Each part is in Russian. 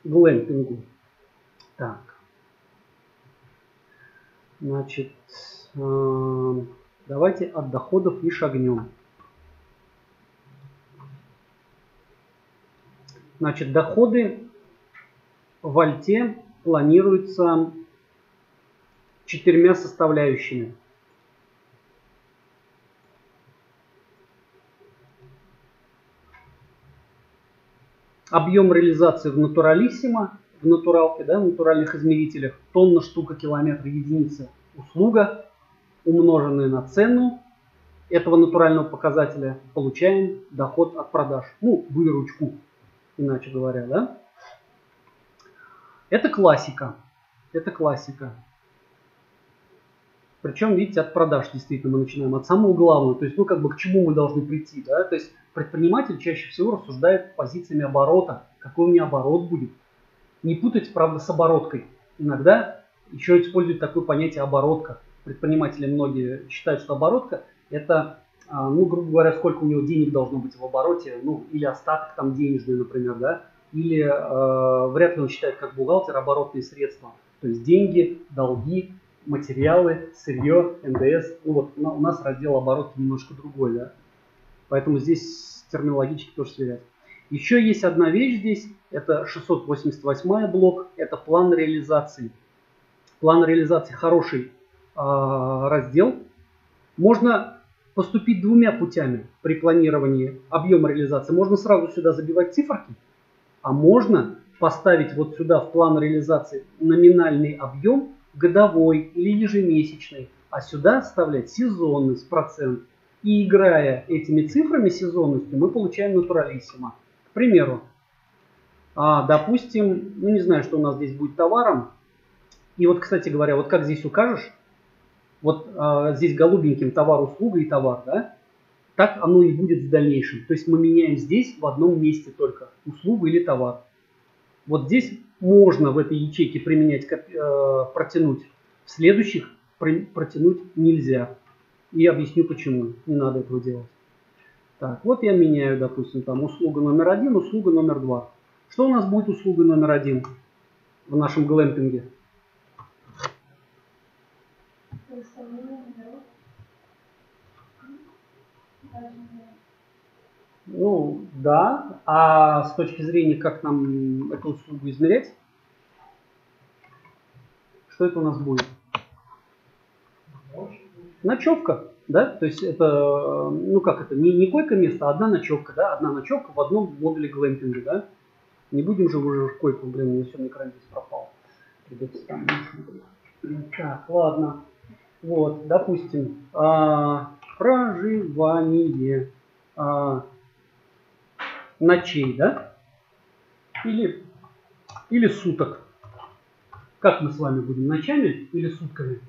глэмпингу. Так. Значит, давайте от доходов и шагнем. Значит, доходы в Альте планируются 4 составляющими. Объем реализации в натуралиссимо, в натуралке, да, в натуральных измерителях, тонна, штука, километр, единица, услуга, умноженная на цену этого натурального показателя, получаем доход от продаж. Ну, выручку, иначе говоря, да. Это классика. Это классика. Причем, видите, от продаж действительно мы начинаем, от самого главного. То есть, ну, как бы к чему мы должны прийти, да. То есть, предприниматель чаще всего рассуждает позициями оборота. Какой у меня оборот будет. Не путать, правда, с обороткой. Иногда еще используют такое понятие оборотка. Предприниматели многие считают, что оборотка это, ну, грубо говоря, сколько у него денег должно быть в обороте, ну, или остаток там денежный, например, да, или вряд ли он считает как бухгалтер оборотные средства. То есть деньги, долги, материалы, сырье, НДС. Ну, вот у нас раздел оборотки немножко другой, да. Поэтому здесь терминологически тоже сверять. Еще есть одна вещь здесь, это 688 блок, это план реализации. План реализации хороший раздел. Можно поступить двумя путями при планировании объема реализации. Можно сразу сюда забивать циферки, а можно поставить вот сюда в план реализации номинальный объем, годовой или ежемесячный, а сюда вставлять сезонность, процент. И играя этими цифрами сезонностью, мы получаем натуралиссимо. К примеру, допустим, ну не знаю, что у нас здесь будет товаром. И вот, кстати говоря, вот как здесь укажешь, вот здесь голубеньким товар, услуга и товар, да, так оно и будет в дальнейшем. То есть мы меняем здесь в одном месте только услугу или товар. Вот здесь можно в этой ячейке применять, протянуть, в следующих протянуть нельзя. И объясню почему. Не надо этого делать. Так, вот я меняю, допустим, там услуга номер 1, услуга номер 2. Что у нас будет услуга номер 1 в нашем глэмпинге? Ну, да. А с точки зрения, как нам эту услугу измерять? Что это у нас будет? Ночевка, да? То есть это, ну как это, не койко-место, а одна ночевка, да? Одна ночевка в одном модуле глэмпинга, да? Не будем же уже в койку, блин, мне все на экране здесь пропало. Придется там. Так, ладно. Вот, допустим, проживание ночей, да? Или суток. Как мы с вами будем, ночами или сутками?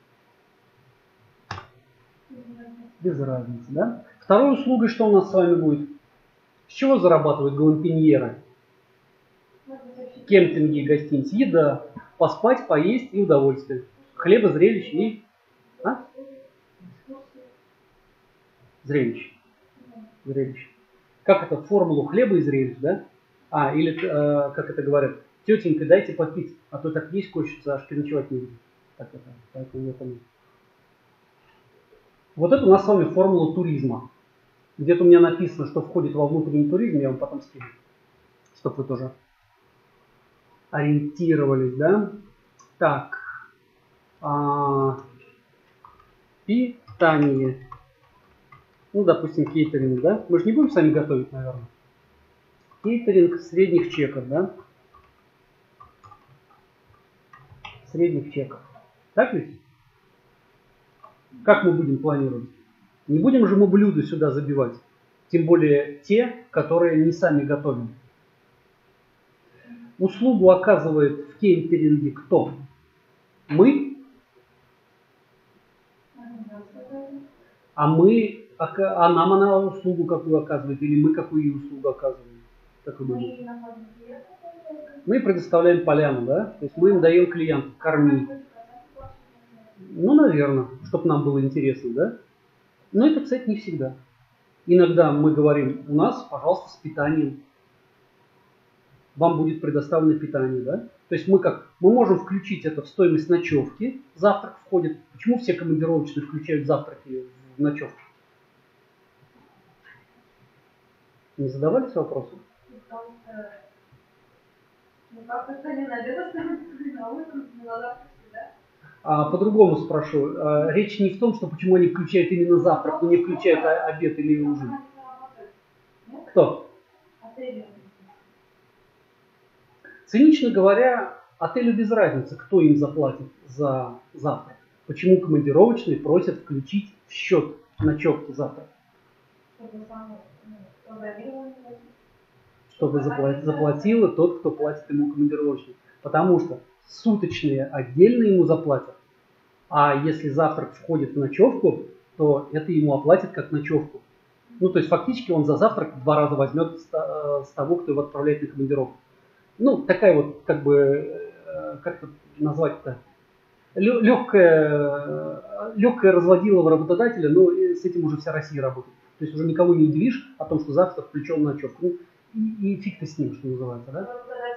Без разницы, да? Второй услугой что у нас с вами будет? С чего зарабатывают глэмпиньеры? Кемпинги и гостиницы. Еда. Поспать, поесть и удовольствие. Хлеба, зрелищ и... Зрелищ. Зрелищ. Как это? Формулу хлеба и зрелищ, да? Или, как это говорят, тетенька, дайте попить, а то так есть хочется, аж переночевать не будет. Так это, поэтому я понял. Вот это у нас с вами формула туризма. Где-то у меня написано, что входит во внутренний туризм, я вам потом скину, чтобы вы тоже ориентировались, да? Так, питание. Ну, допустим, кейтеринг, да? Мы же не будем сами готовить, наверное. Кейтеринг средних чеков, да? Средних чеков. Так ведь? Как мы будем планировать? Не будем же мы блюда сюда забивать. Тем более те, которые не сами готовим. Услугу оказывает в кейтеринге кто? Мы? А нам она услугу какую оказывает? Или мы какую ей услугу оказываем? Как вы думаете? Мы предоставляем поляну, да? То есть мы им даем клиенту, корми. Ну, наверное, чтобы нам было интересно, да? Но это, кстати, не всегда. Иногда мы говорим, у нас, пожалуйста, с питанием. вам будет предоставлено питание, да? То есть мы можем включить это в стоимость ночевки, завтрак входит. Почему все командировочные включают завтраки в ночевку? Не задавались вопросом? Потому что, как-то не на обед останется, на утро, на завтрак, да? По-другому спрошу. Речь не в том, что почему они включают именно завтрак, но не включают обед или ужин. Кто? Цинично говоря, отелю без разницы, кто им заплатит за завтрак. Почему командировочные просят включить в счет ночевки завтрак? Чтобы заплатил тот, кто платит ему командировочный. Потому что суточные отдельно ему заплатят. А если завтрак входит в ночевку, то это ему оплатят как ночевку. Ну, то есть фактически он за завтрак в 2 раза возьмет с того, кто его отправляет на командировку. Ну, такая вот, как это назвать-то, легкое разводилово работодателя, но с этим уже вся Россия работает. То есть уже никого не удивишь о том, что завтра включен в ночевку. Ну, и фиг ты с ним, что называется, да?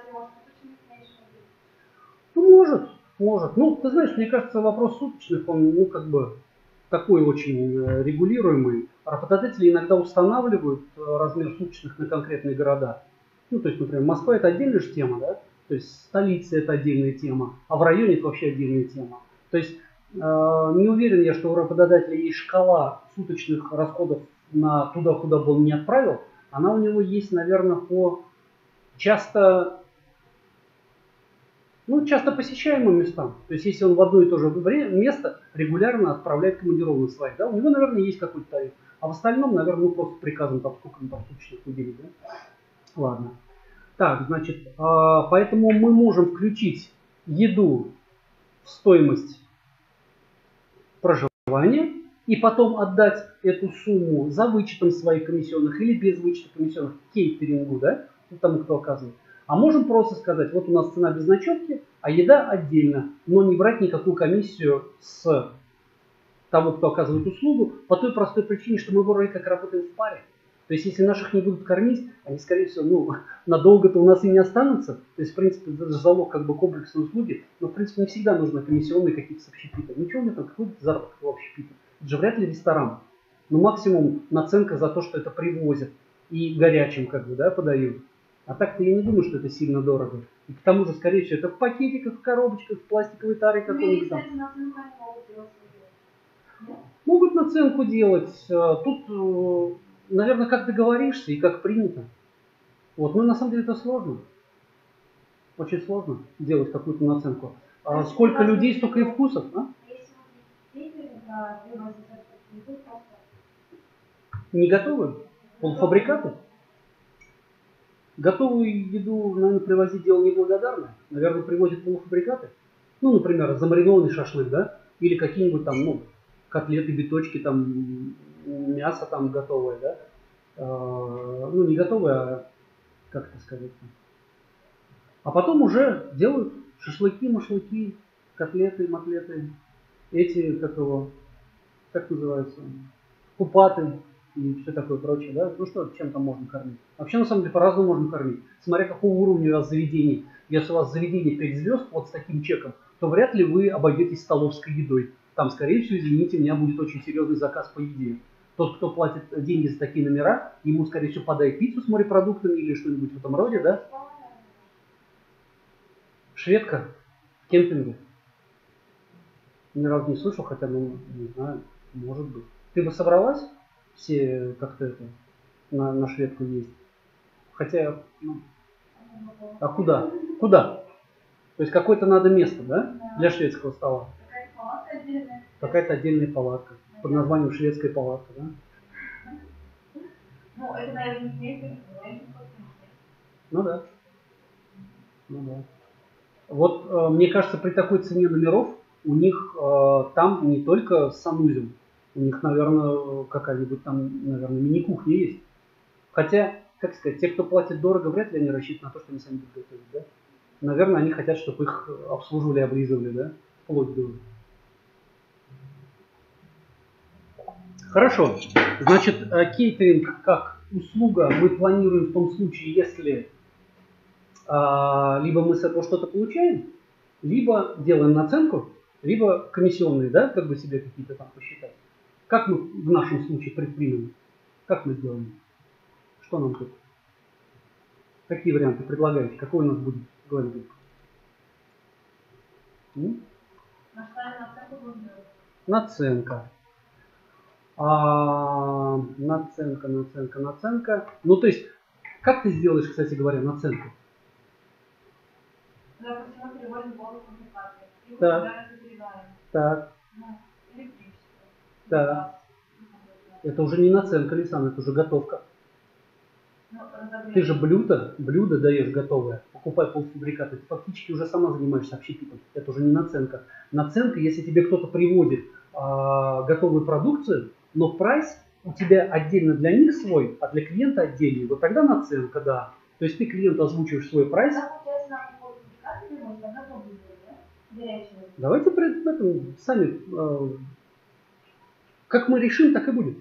Ну, может. Ну, ты знаешь, мне кажется, вопрос суточных, он, такой очень регулируемый. Работодатели иногда устанавливают размер суточных на конкретные города. Ну, то есть, например, Москва это отдельная же тема, да? То есть столица это отдельная тема, а в районе это вообще отдельная тема. То есть не уверен я, что у работодателя есть шкала суточных расходов на туда, куда бы он не отправил. Она у него есть, наверное, по часто посещаемым местам. То есть, если он в одно и то же место регулярно отправляет командированных своих, да, у него, наверное, есть какой-то тариф. А в остальном, наверное, просто приказом, там, сколько он там суточных выделить, да? Ладно. Так, значит, поэтому мы можем включить еду в стоимость проживания и потом отдать эту сумму за вычетом своих комиссионных или без вычета комиссионных кейтерингу, да, тому, кто оказывает. А можем просто сказать, вот у нас цена без ночевки, а еда отдельно, но не брать никакую комиссию с того, кто оказывает услугу, по той простой причине, что мы вроде как работаем в паре. То есть, если наших не будут кормить, они, скорее всего, надолго-то у нас и не останутся. То есть, в принципе, это же залог комплексной услуги. Но, в принципе, не всегда нужно комиссионные какие-то с общепита. Ничего у меня там, какой заработок в общепита. Это же вряд ли ресторан. Но максимум наценка за то, что это привозят. И горячим, подают. А так-то я не думаю, что это сильно дорого. И к тому же, скорее всего, это в пакетиках, в коробочках, в пластиковой таре какой-нибудь там. Могут наценку делать. Тут, наверное, как договоришься и как принято. Вот, но на самом деле это сложно. Очень сложно делать какую-то наценку. Сколько людей, столько и вкусов, а? Не готовы? Полуфабрикаты? Готовую еду, наверное, привозить дело неблагодарное. Наверное, привозят полуфабрикаты. Ну, например, замаринованный шашлык, да? Или какие-нибудь там, котлеты, биточки, там, мясо там готовое, да? Не готовое, а как это сказать? А потом уже делают шашлыки, машлыки, котлеты, матлеты. Эти, как называются? Купаты и все такое прочее, да? Ну что, чем там можно кормить? Вообще, на самом деле, по-разному можно кормить. Смотря какого уровня у вас заведений. Если у вас заведение 5 звезд, вот с таким чеком, то вряд ли вы обойдетесь столовской едой. Там, скорее всего, извините, у меня будет очень серьезный заказ по еде. Тот, кто платит деньги за такие номера, ему, скорее всего, подает пиццу с морепродуктами или что-нибудь в этом роде, да? Шведка в кемпинге. Ни разу не слышал, хотя, не знаю, может быть. Ты бы собралась все как-то на шведку есть? Хотя, а куда? Куда? То есть какое-то надо место, да? Для шведского стола. Какая-то отдельная палатка. Под названием шведская палатка, да? Ну, это, наверное, не. Ну да. Вот, мне кажется, при такой цене номеров у них там не только санузел, у них, наверное, какая-нибудь там, мини-кухня есть. Хотя, как сказать, те, кто платит дорого, вряд ли они рассчитывают на то, что они сами будут готовить, да? Наверное, они хотят, чтобы их обслуживали, облизывали, да? Вплоть до... Хорошо. Значит, кейтеринг как услуга мы планируем в том случае, если либо мы с этого что-то получаем, либо делаем наценку, либо комиссионные, да, как бы себе какие-то там посчитать. Как мы в нашем случае предпримем? Как мы сделаем? Что нам тут? Какие варианты предлагаете? Какой у нас будет глэмпинг? Наценка. Наценка. Ну, то есть, как ты сделаешь, кстати говоря, наценку? Допустим, мы переводим воду в коммуникации. И Так. Так. Так. Это уже не наценка, Лисан, это уже готовка. Ты же блюдо даешь готовое, покупай полуфабрикаты, ты фактически уже сама занимаешься общепитом. Это уже не наценка. Наценка, если тебе кто-то приводит готовую продукцию, но прайс у тебя отдельно для них свой, а для клиента отдельный, вот тогда наценка, да. То есть ты клиенту озвучиваешь свой прайс. Давайте при этом сами, как мы решим, так и будет.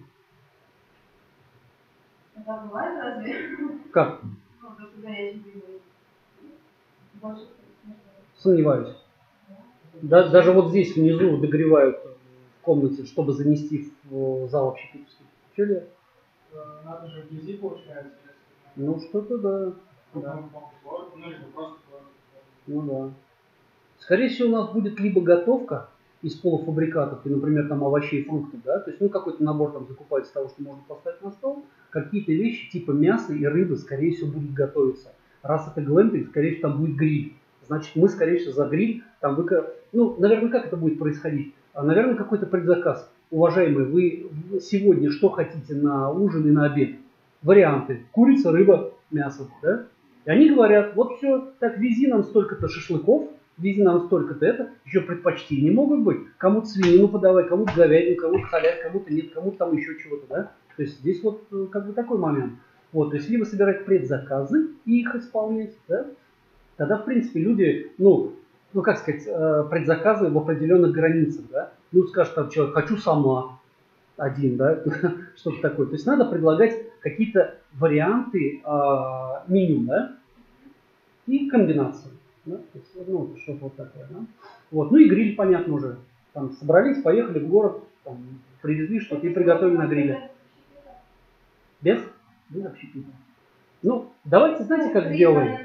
Это бывает разве? Как? Ну, то, что горячий больше. Сомневаюсь. Да, даже вот здесь внизу догревают в комнате, чтобы занести в зал общепитовский. Что ли? Надо же вблизи, получается. Ну, что-то да. Ну да. Скорее всего, у нас будет либо готовка из полуфабрикатов, и, например, там овощей и фруктов, да, то есть, ну, какой-то набор там закупается того, что можно поставить на стол, какие-то вещи типа мяса и рыбы, скорее всего, будут готовиться. Раз это глэмпинг, скорее всего, там будет гриль. Значит, мы, скорее всего, за гриль, там ну, наверное, как это будет происходить? Наверное, какой-то предзаказ. Уважаемые, вы сегодня что хотите на ужин и на обед? Варианты. Курица, рыба, мясо, да? И они говорят, вот все, так, вези нам столько-то шашлыков, вези нам столько-то это, еще предпочтения могут быть. Кому-то свинину подавай, кому-то говядину, кому-то халяль, кому-то нет, кому-то там еще чего-то, да? То есть здесь вот как бы такой момент. Вот, то есть либо собирать предзаказы и их исполнять, да? Тогда, в принципе, люди, ну как сказать, предзаказы в определенных границах, да? Ну, скажет там человек, хочу сама один, да? Что-то такое. То есть надо предлагать какие-то варианты меню, да? И комбинации. Да? То есть, ну, что-то вот такое, да? Вот. Ну и гриль, понятно уже. Там собрались, поехали в город, там, привезли что-то и приготовили на гриле. Без общепита. Ну, давайте, знаете, как сделаем?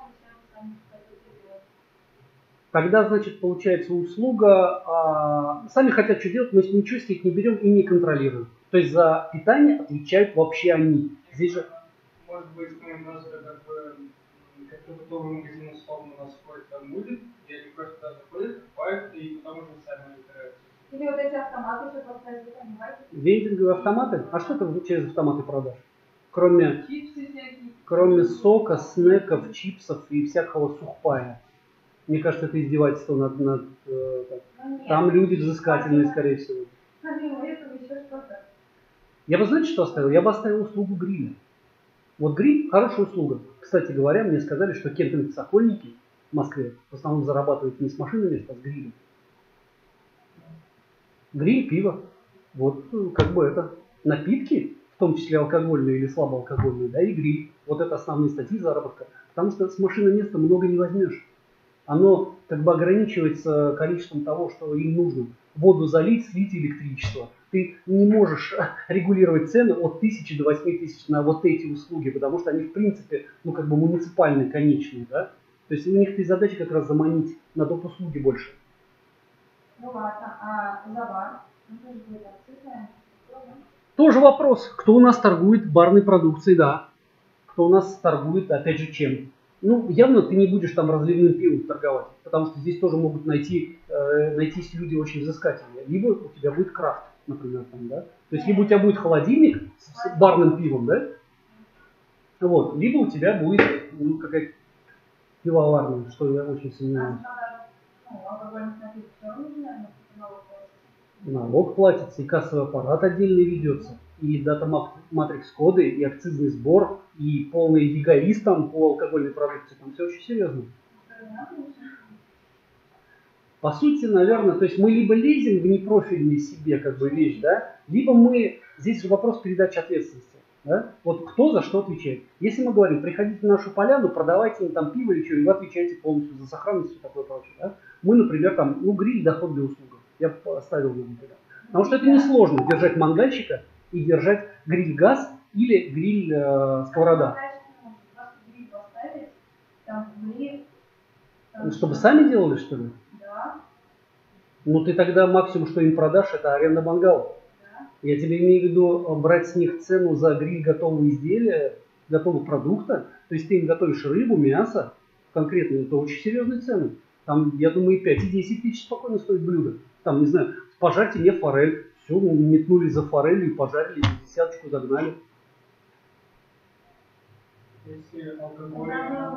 Когда, значит, получается услуга, сами хотят что делать, мы ничего с них не берем и не контролируем. То есть за питание отвечают вообще они. Здесь же... Может быть, мы немножко как готовый магазин условно у нас входит, там будет, и они просто туда заходят, покупают, и потом уже сами разбираются. Или вот эти автоматы, что поставить, понимаете? Вендинговые автоматы? А что ты через автоматы продашь? Кроме Чипсы всякие. Кроме сока, снеков, чипсов и всякого сухпая. Мне кажется, это издевательство над там люди взыскательные, скорее всего. Я бы, знаете, что оставил? Я бы оставил услугу гриля. Вот гриль – хорошая услуга. Кстати говоря, мне сказали, что кемпинг-сокольники в Москве в основном зарабатывают не с машинами, а с грилем. Гриль, пиво. Вот как бы это напитки, в том числе алкогольные или слабоалкогольные, да, и гриль. Вот это основные статьи заработка. Потому что с машины места много не возьмешь. Оно как бы ограничивается количеством того, что им нужно. Воду залить, слить электричество. Ты не можешь регулировать цены от 1000 до 8000 на вот эти услуги, потому что они в принципе, ну как бы муниципальные, конечные, да. То есть у них и задача как раз заманить на доп. Услуги больше. Ну ладно, а за бар? Ну, тоже акцизная. Тоже вопрос, кто у нас торгует барной продукцией, да. Кто у нас торгует, опять же, чем. Ну, явно ты не будешь там разливным пивом торговать, потому что здесь тоже могут найтись люди очень взыскательные. Либо у тебя будет крафт, например, там, да. То есть, либо у тебя будет холодильник с барным пивом, да. Вот, либо у тебя будет какая-то пивоварня, что я очень сомневаюсь. Налог платится, и кассовый аппарат отдельно ведется, и дата-матрикс-коды, и акцизный сбор, и полный ЕГАИС там по алкогольной продукции. Там все очень серьезно. По сути, наверное, то есть мы либо лезем в непрофильные себе как бы вещь, да, либо мы, здесь же вопрос передачи ответственности. Да? Вот кто за что отвечает. Если мы говорим, приходите на нашу поляну, продавайте им там пиво или что, и вы отвечаете полностью за сохранность и все такое прочее. Да? Мы, например, там, гриль, доход для услуг. Я поставил его, например. Потому что это несложно держать мангальщика и держать гриль-газ или гриль-сковорода. Чтобы сами делали, что ли? Да. Ну ты тогда максимум, что им продашь, это аренда мангала. Да. Я тебе имею в виду брать с них цену за гриль готового изделия, готового продукта. То есть ты им готовишь рыбу, мясо, конкретно, это очень серьезные цены. Там, я думаю, и 5, и 10 тысяч спокойно стоит блюдо. Там, не знаю, пожарьте мне форель. Все, метнули за форелью и пожарили, десяточку загнали. Если алкоголь...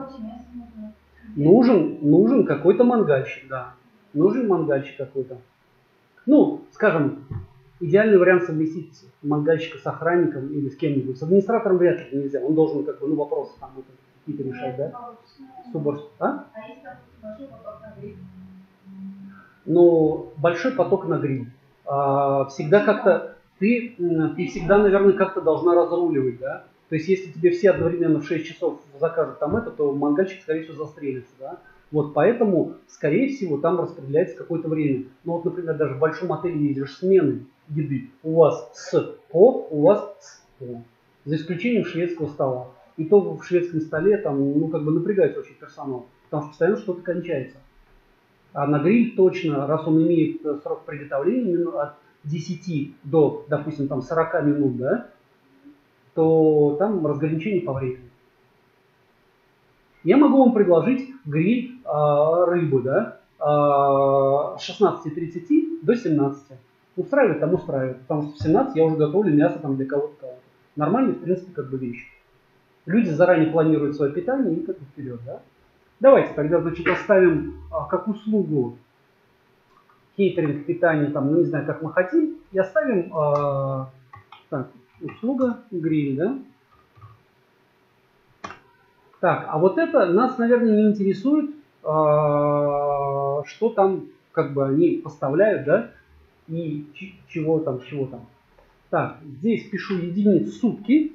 Нужен какой-то мангальщик, да. Нужен мангальщик какой-то. Ну, скажем, идеальный вариант совместить мангальщика с охранником или с кем-нибудь. С администратором вряд ли нельзя. Он должен как бы, вопросы там какие-то решать, да? С уборством. А? А если там большой поток на гриль? Ну, большой поток на гриль. Всегда как-то, ты всегда, наверное, как-то должна разруливать, да? То есть, если тебе все одновременно в 6 часов закажут там это, то мангальщик, скорее всего, застрелится, да? Вот поэтому, скорее всего, там распределяется какое-то время. Ну вот, например, даже в большом отеле ездишь смены еды. У вас с по, у вас с по. За исключением шведского стола. И то в шведском столе там, напрягается очень персонал. Потому что постоянно что-то кончается. А на гриль точно, раз он имеет срок приготовления от 10 до, допустим, там 40 минут, да, то там разграничение по времени. Я могу вам предложить гриль рыбы, да, с 16:30 до 17. Устраивает, там устраивает. Потому что в 17 я уже готовлю мясо там для кого-то, кого-то. Нормальная, в принципе, как бы вещь. Люди заранее планируют свое питание и как бы вперед, да. Давайте тогда, значит, оставим как услугу кейтеринг, питание, там, не знаю, как мы хотим, и оставим так, услуга гриль, да. Так, а вот это нас, наверное, не интересует, что там, как бы, они поставляют, да, и чего там. Так, здесь пишу единиц сутки,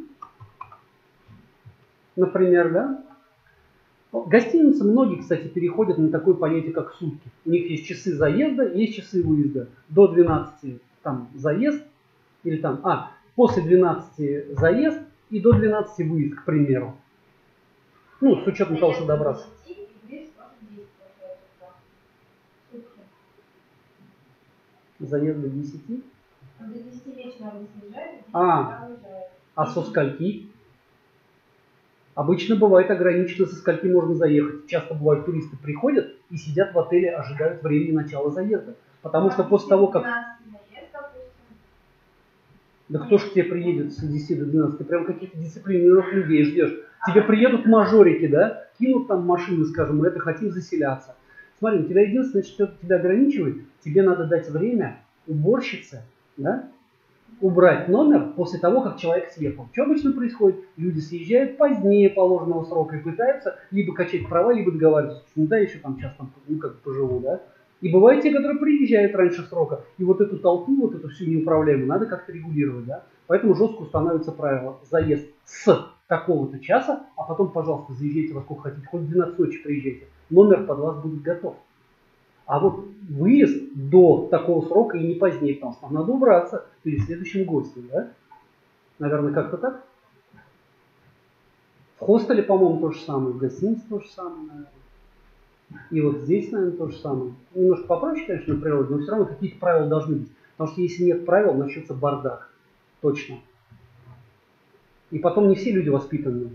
например, да. Гостиницы многие, кстати, переходят на такое понятие, как сутки. У них есть часы заезда, есть часы выезда. До 12 там заезд, или там, после 12 заезд и до 12 выезд, к примеру. Ну, с учетом того, что добраться. Заезд до 10? До 10 вечера они съезжают, А со скольки? Обычно бывает ограничено, со скольки можно заехать. Часто бывают, туристы приходят и сидят в отеле, ожидают времени начала заезда. Потому что после того, как... Да кто ж к тебе приедет с 10 до 12? Ты прям каких-то дисциплинированных людей ждешь. Тебе приедут мажорики, да? Кинут там машины, скажем, мы это хотим заселяться. Смотри, у тебя единственное, что тебя ограничивает, тебе надо дать время уборщице, да? Убрать номер после того, как человек съехал. Что обычно происходит? Люди съезжают позднее положенного срока и пытаются либо качать права, либо договариваться. Ну да, еще там сейчас там, поживу, да. И бывают те, которые приезжают раньше срока. И вот эту толпу, вот эту всю неуправляемую, надо как-то регулировать, да. Поэтому жестко устанавливается правило. Заезд с такого-то часа, а потом, пожалуйста, заезжайте во сколько хотите. Хоть в 12 ночи приезжайте. Номер под вас будет готов. А вот выезд до такого срока и не позднее, потому что там надо убраться перед следующим гостем, да? Наверное, как-то так. В хостеле, по-моему, то же самое, в гостинице то же самое, наверное. И вот здесь, наверное, то же самое. Немножко попроще, конечно, на природе, но все равно какие-то правила должны быть. Потому что если нет правил, начнется бардак. Точно. И потом не все люди воспитанные.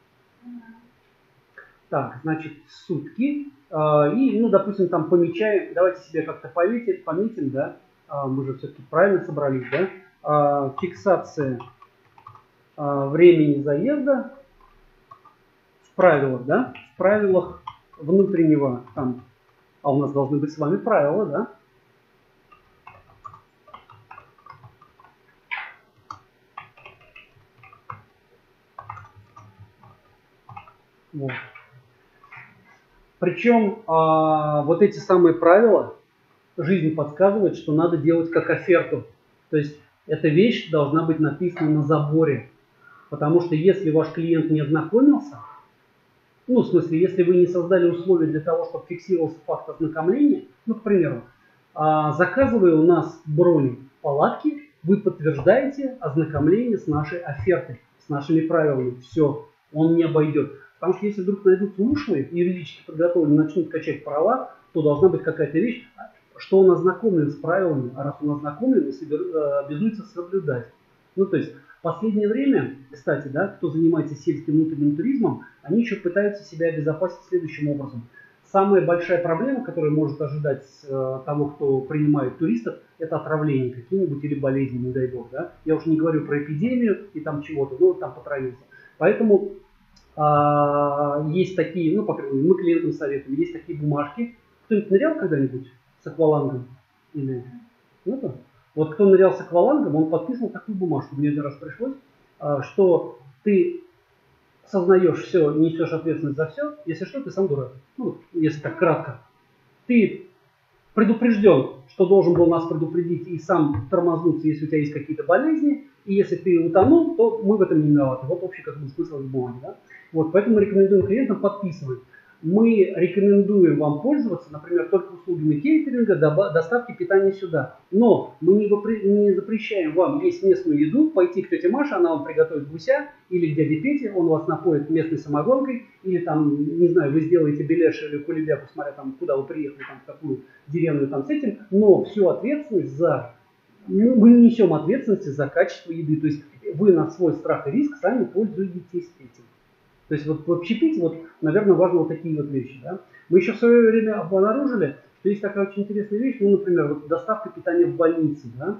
Так, значит, сутки. И, допустим, там помечаем, давайте себе как-то пометим, да, мы же все-таки правильно собрались, да, фиксация времени заезда в правилах, да, в правилах внутреннего, там, у нас должны быть с вами правила, да. Вот. Причем вот эти самые правила, жизнь подсказывает, что надо делать как оферту. То есть эта вещь должна быть написана на заборе. Потому что если ваш клиент не ознакомился, ну, в смысле, если вы не создали условия для того, чтобы фиксировался факт ознакомления, ну, к примеру, заказывая у нас бронь палатки, вы подтверждаете ознакомление с нашей офертой, с нашими правилами. Все, он не обойдет. Потому что если вдруг найдутся ушлые, юридически подготовленные, начнут качать права, то должна быть какая-то вещь, что он ознакомлен с правилами, а раз он ознакомлен, он обязуется соблюдать. Ну, то есть, в последнее время, кстати, да, кто занимается сельским внутренним туризмом, они еще пытаются себя обезопасить следующим образом. Самая большая проблема, которая может ожидать того, кто принимает туристов, это отравление какие-нибудь или болезни, не дай бог. Да? Я уж не говорю про эпидемию и там чего-то, но там потравился. Поэтому есть такие, ну, по крайней мере, мы клиентам советуем, есть такие бумажки. Кто-нибудь нырял когда-нибудь с аквалангом? Или... Ну-то. Вот кто нырял с аквалангом, он подписывал такую бумажку, мне один раз пришлось, что ты сознаешь все, несешь ответственность за все, если что, ты сам дурак. Ну, если так кратко. Ты предупрежден, что должен был нас предупредить и сам тормознуться, если у тебя есть какие-то болезни, и если ты утонул, то мы в этом не виноваты. Вот общий как бы смысл этой бумаги. Да? Вот, поэтому мы рекомендуем клиентам подписывать. Мы рекомендуем вам пользоваться, например, только услугами кейтеринга, доставки питания сюда. Но мы не запрещаем вам есть местную еду, пойти к тете Маше, она вам приготовит гуся, или к дяде Пете, он вас напоит местной самогонкой, или там, не знаю, вы сделаете беляш или кулебяку, смотря там, куда вы приехали, там, в какую деревню там с этим, но всю ответственность за... Мы не несем ответственности за качество еды, то есть вы на свой страх и риск сами пользуетесь этим. То есть вот в общепите, вот, наверное, важны вот такие вот вещи. Да? Мы еще в свое время обнаружили, что есть такая очень интересная вещь, ну, например, вот доставка питания в больнице. Да?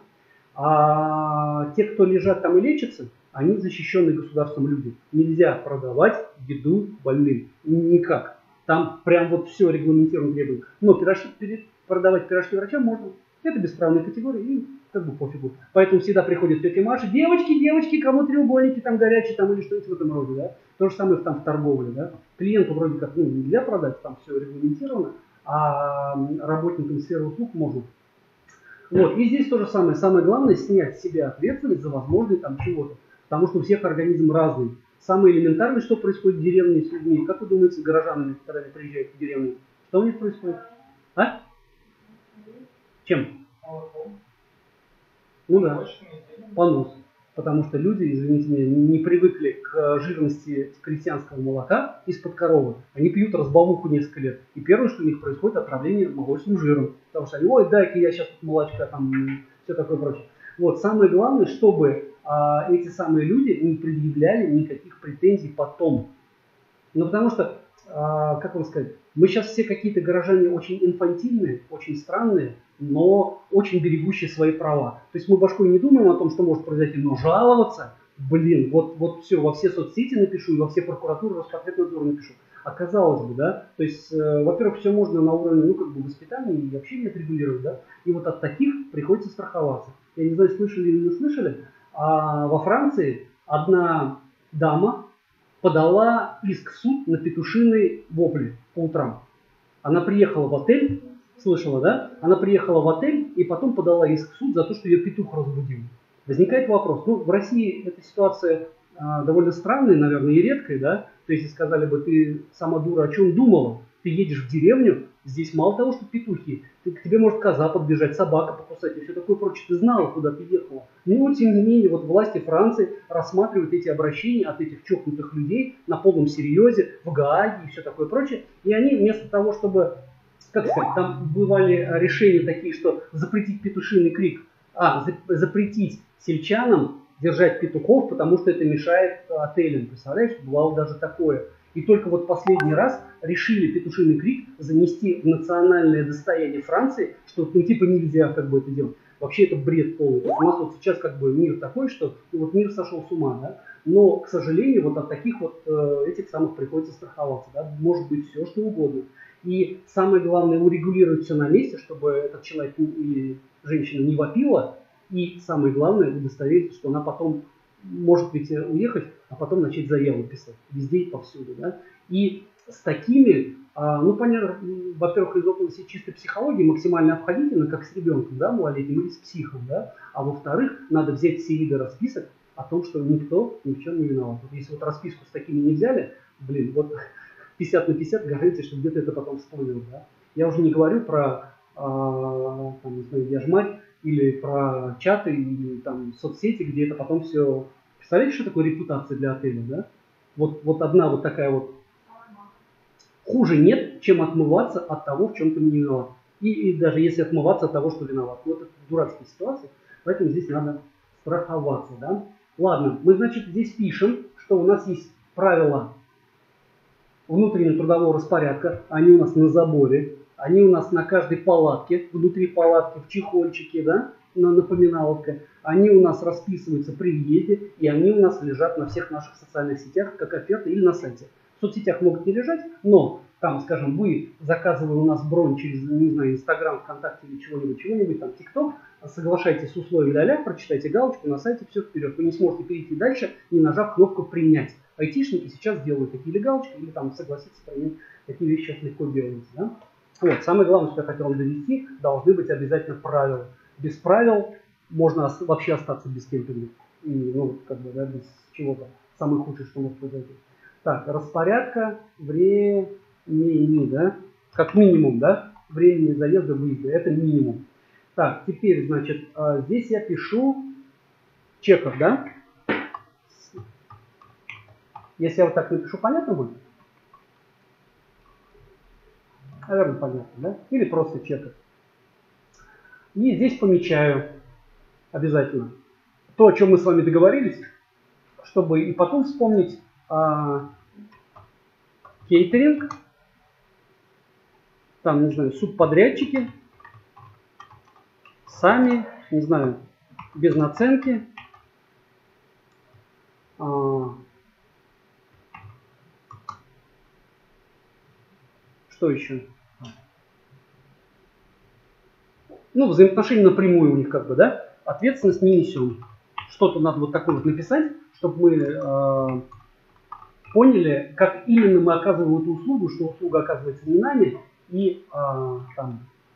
А те, кто лежат там и лечатся, они защищенные государством люди. Нельзя продавать еду больным. Никак. Там прям вот все регламентировано требует. Но продавать пирожки врачам можно. Это бесправная категория и как бы пофигу. Поэтому всегда приходит тетя Маша, девочки, кому треугольники там горячие там или что-нибудь в этом роде. Да? То же самое там в торговле. Да? Клиенту вроде как нельзя продать, там все регламентировано, а работникам сферы услуг можно. Вот. И здесь то же самое. Самое главное снять с себя ответственность за возможность там чего-то. Потому что у всех организм разный. Самое элементарное, что происходит в деревне с людьми. Как вы думаете, с горожанами, когда они приезжают в деревню? Что у них происходит? А? Чем? Ну да, понос. Потому что люди, извините меня, не привыкли к жирности крестьянского молока из-под коровы. Они пьют разбавуху несколько лет. И первое, что у них происходит, отравление молочным жиром. Потому что они, ой, дай-ка я сейчас тут молочка, там, все такое прочее. Вот, самое главное, чтобы эти самые люди не предъявляли никаких претензий потом. Ну, потому что, как вам сказать, мы сейчас все какие-то горожане очень инфантильные, очень странные, но очень берегущие свои права. То есть мы башкой не думаем о том, что может произойти, но жаловаться, вот все, во все соцсети напишу, во все прокуратуры, Роспотребнадзор напишу. Оказалось бы, да, то есть, во-первых, все можно на уровне, ну, как бы воспитания и общения отрегулировать, да, и вот от таких приходится страховаться. Я не знаю, слышали или не слышали, а во Франции одна дама подала иск в суд на петушиные вопли по утрам. Она приехала в отель, слышала, да? Она приехала в отель и потом подала иск в суд за то, что ее петух разбудил. Возникает вопрос. Ну, в России эта ситуация довольно странная, наверное, и редкая, да? То есть, если сказали бы, ты сама дура, о чем думала? Ты едешь в деревню, здесь мало того, что петухи, к тебе может коза подбежать, собака покусать и все такое прочее. Ты знала, куда ты ехала. Но, тем не менее, вот власти Франции рассматривают эти обращения от этих чокнутых людей на полном серьезе, в Гааге и все такое прочее. И они вместо того, чтобы, как сказать, там бывали решения такие, что запретить петушиный крик, запретить сельчанам держать петухов, потому что это мешает отелям. Представляешь, бывало даже такое. И только вот последний раз решили петушиный крик занести в национальное достояние Франции, что ну типа нельзя как бы это делать. Вообще это бред полный. У нас вот сейчас как бы мир такой, что вот мир сошел с ума, да. Но, к сожалению, вот от таких вот этих самых приходится страховаться, да. Может быть все, что угодно. И самое главное урегулировать все на месте, чтобы этот человек или женщина не вопила. И самое главное удостовериться, что она потом может ведь уехать, а потом начать заяву писать везде и повсюду. Да? И с такими, ну понятно, во-первых, из области чистой психологии максимально обходительно, как с ребенком, да, малолетним или с психом, да? А во-вторых, надо взять все виды расписок, о том, что никто ни в чем не виноват. Вот если вот расписку с такими не взяли, блин, вот 50 на 50 гарантия, что где-то это потом всплывет. Да? Я уже не говорю про там, не знаю, Яжмарь или про чаты или там соцсети, где это потом все... Представляете, что такое репутация для отеля, да? Вот одна вот такая вот... Хуже нет, чем отмываться от того, в чем ты не виноват. И даже если отмываться от того, что виноват. Вот это дурацкая ситуация, поэтому здесь надо страховаться, да? Ладно, мы, значит, здесь пишем, что у нас есть правила внутреннего трудового распорядка, они у нас на заборе, они у нас на каждой палатке, внутри палатки, в чехольчике, да, на напоминаловке, они у нас расписываются при въезде, и они у нас лежат на всех наших социальных сетях, как оферта или на сайте. В соцсетях могут не лежать, но там, скажем, вы заказывая у нас бронь через, не знаю, Инстаграм, ВКонтакте или чего-нибудь, там, ТикТок, соглашайтесь с условием ля-ля, прочитайте галочку на сайте, все вперед. Вы не сможете перейти дальше, не нажав кнопку «Принять». Айтишники сейчас делают такие галочки или там согласиться принять. Такие вещи сейчас легко делаются. Да? Вот, самое главное, что я хотел вам довести, должны быть обязательно правила. Без правил можно вообще остаться без кемпинга. И, ну, как бы, да, без чего-то. Самое худшее, что может произойти. Так, распорядка времени, да? Как минимум, да? Времени заезда, выезда. Это минимум. Так, теперь, значит, здесь я пишу чеков, да? Если я вот так напишу, понятно будет? Наверное, понятно, да? Или просто чеков. И здесь помечаю обязательно то, о чем мы с вами договорились, чтобы и потом вспомнить кейтеринг, там, не знаю, субподрядчики, сами, не знаю, без наценки, что еще? Ну, взаимоотношения напрямую у них как бы, да? Ответственность не несем. Что-то надо вот такое вот написать, чтобы мы поняли, как именно мы оказываем эту услугу, что услуга оказывается не нами, и там.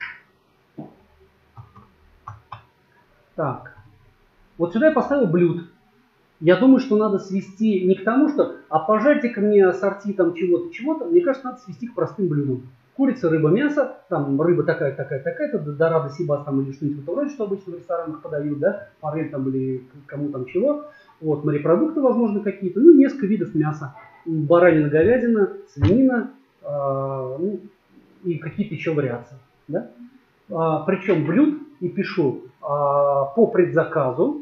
Так. Вот сюда я поставил блюд. Я думаю, что надо свести не к тому, что пожарьте-ка мне ассорти там чего-то, чего-то. Мне кажется, надо свести к простым блюдам. Курица, рыба, мясо, там рыба такая-то, дорада, сибас там или что-нибудь в этом роде, что обычно в ресторанах подают, да, форель там или кому там чего. Вот, морепродукты, возможно, какие-то, ну, несколько видов мяса. Баранина, говядина, свинина, ну, и какие-то еще вариации, да. Причем блюд, и пишу, по предзаказу,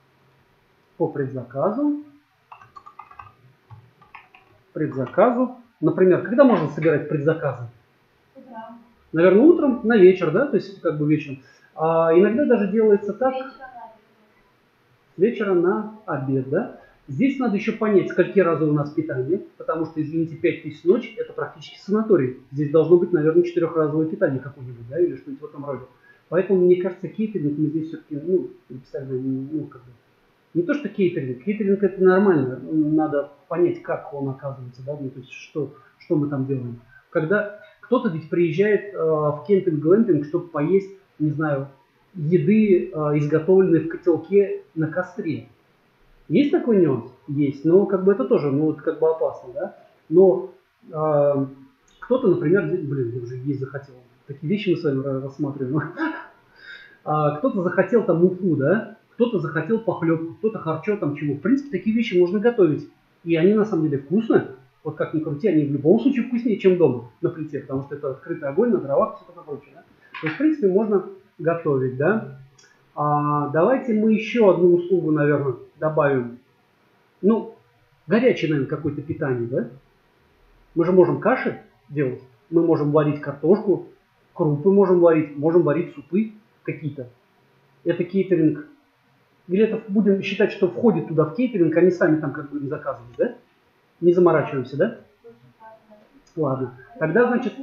например, когда можно собирать предзаказы? Утром. Наверное, утром, на вечер, да, то есть как бы вечером. Иногда даже делается так, с вечера на обед, да. Здесь надо еще понять, скольки разов у нас питание, потому что, извините, 5000 ночь это практически санаторий. Здесь должно быть, наверное, 4-разовое питание какое-нибудь, да, или что-нибудь в этом роде. Поэтому, мне кажется, кейтеринг мы здесь все-таки, ну, специально, ну, как бы, не то, что кейтеринг. Кейтеринг это нормально, надо понять, как он оказывается, да, ну, то есть что мы там делаем. Когда кто-то ведь приезжает в кемпинг-глэмпинг, чтобы поесть, не знаю, еды, изготовленной в котелке на костре. Есть такой нюанс? Есть, но как бы это тоже, ну, вот как бы опасно, да. Но кто-то, например, блин, я уже есть захотел. Такие вещи мы с вами рассматриваем. Кто-то захотел там муку, да, кто-то захотел похлебку, кто-то харчо там чего. В принципе, такие вещи можно готовить. И они на самом деле вкусные. Вот как ни крути, они в любом случае вкуснее, чем дома на плите, потому что это открытый огонь на дровах и все такое прочее. Да? То есть, в принципе, можно готовить, да. Давайте мы еще одну услугу, наверное, добавим. Ну, горячее, наверное, какое-то питание, да? Мы же можем каши делать, мы можем варить картошку, крупы можем варить супы какие-то. Это кейтеринг. Или это будем считать, что входит туда в кейтеринг, они сами там как бы заказывают, да? Не заморачиваемся, да? Ладно. Тогда, значит...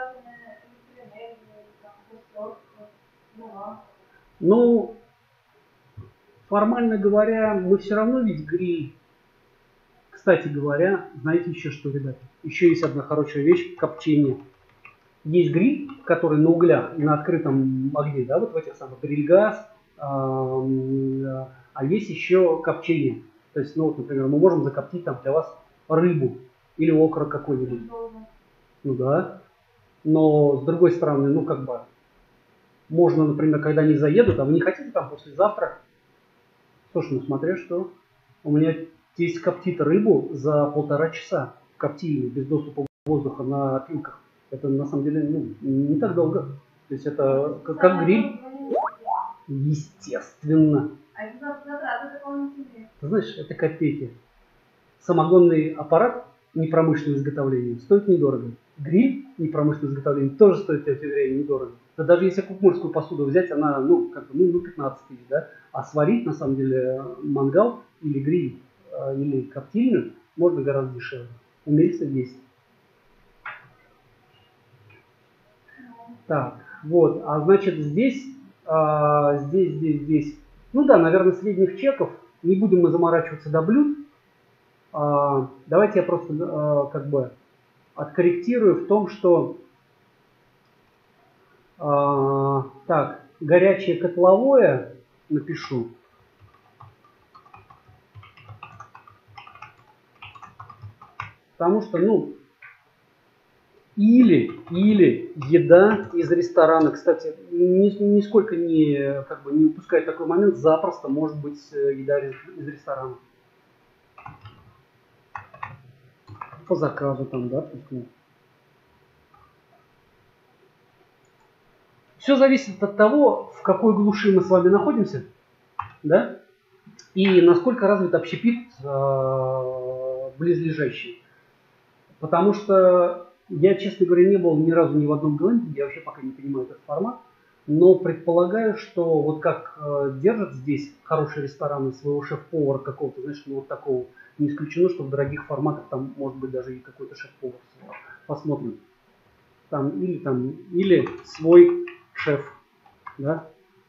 Ну, формально говоря, мы все равно ведь гриль. Кстати говоря, знаете еще что, ребята? Еще есть одна хорошая вещь – копчение. Есть гриль, который на углях и на открытом огне, да, вот в этих самых гриль-газ, а есть еще копчение. То есть, ну, вот, например, мы можем закоптить там для вас рыбу или окорок какой-нибудь. Ну да. Но с другой стороны, ну как бы, можно, например, когда они заедут, а вы не хотите там послезавтра? Слушай, ну смотря что. У меня здесь коптит рыбу за 1,5 часа. Коптильни без доступа воздуха на пилках. Это на самом деле ну, не так долго. То есть это как гриль. Естественно. А это затраты дополнительные. Ты знаешь, это копейки. Самогонный аппарат непромышленного изготовления стоит недорого. Гриль непромышленного изготовления тоже стоит, я тебе уверяю, недорого. Да даже если кукмурскую посуду взять, она, ну, как бы, ну 15 тысяч, да? А сварить, на самом деле, мангал или гриль, или коптильню можно гораздо дешевле. Умельцы есть. Так, вот, а значит здесь, здесь. Ну да, наверное, средних чеков. Не будем мы заморачиваться до блюд. Давайте я просто как бы откорректирую в том, что так, горячее котловое напишу. Потому что, ну, или еда из ресторана, кстати, нисколько не, как бы, не упускать такой момент, запросто может быть еда из ресторана. По заказу там, да, пускай. Все зависит от того, в какой глуши мы с вами находимся, да, и насколько развит общепит близлежащий. Потому что я, честно говоря, не был ни разу ни в одном глэмпинге, я вообще пока не понимаю этот формат, но предполагаю, что вот как держат здесь хорошие рестораны своего шеф-повара какого-то, знаешь, ну вот такого, не исключено, что в дорогих форматах там может быть даже и какой-то шеф-повар. Посмотрим. Или свой шеф, да,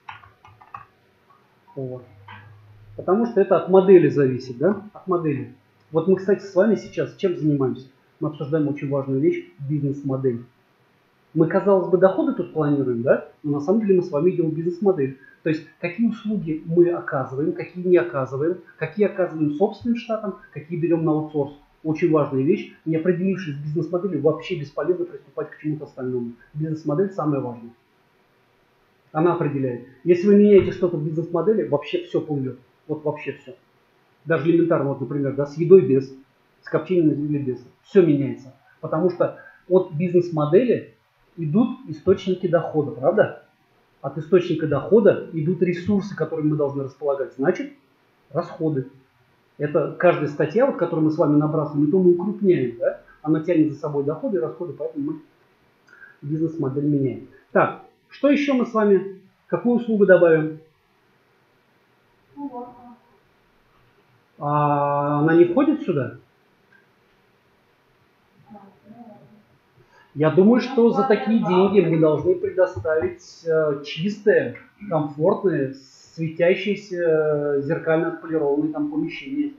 повар. Потому что это от модели зависит, да, от модели. Вот мы, кстати, с вами сейчас чем занимаемся? Мы обсуждаем очень важную вещь – бизнес-модель. Мы, казалось бы, доходы тут планируем, да? Но на самом деле мы с вами идем в бизнес-модель. То есть, какие услуги мы оказываем, какие не оказываем, какие оказываем собственным штатом, какие берем на аутсорс. Очень важная вещь. Не определившись с бизнес-моделью, вообще бесполезно приступать к чему-то остальному. Бизнес-модель самая важная. Она определяет. Если вы меняете что-то в бизнес-модели, вообще все плывет. Вот вообще все. Даже элементарно, вот, например, да, с едой без, с копчением или без. Все меняется. Потому что от бизнес-модели идут источники дохода, правда? От источника дохода идут ресурсы, которыми мы должны располагать. Значит, расходы. Это каждая статья, вот, которую мы с вами набрасываем, и то мы укрупняем. Да? Она тянет за собой доходы и расходы, поэтому мы бизнес-модель меняем. Так, что еще мы с вами, какую услугу добавим? Она не входит сюда? Я думаю, что за такие деньги мы должны предоставить чистое, комфортное, светящееся, зеркально отполированное там помещение.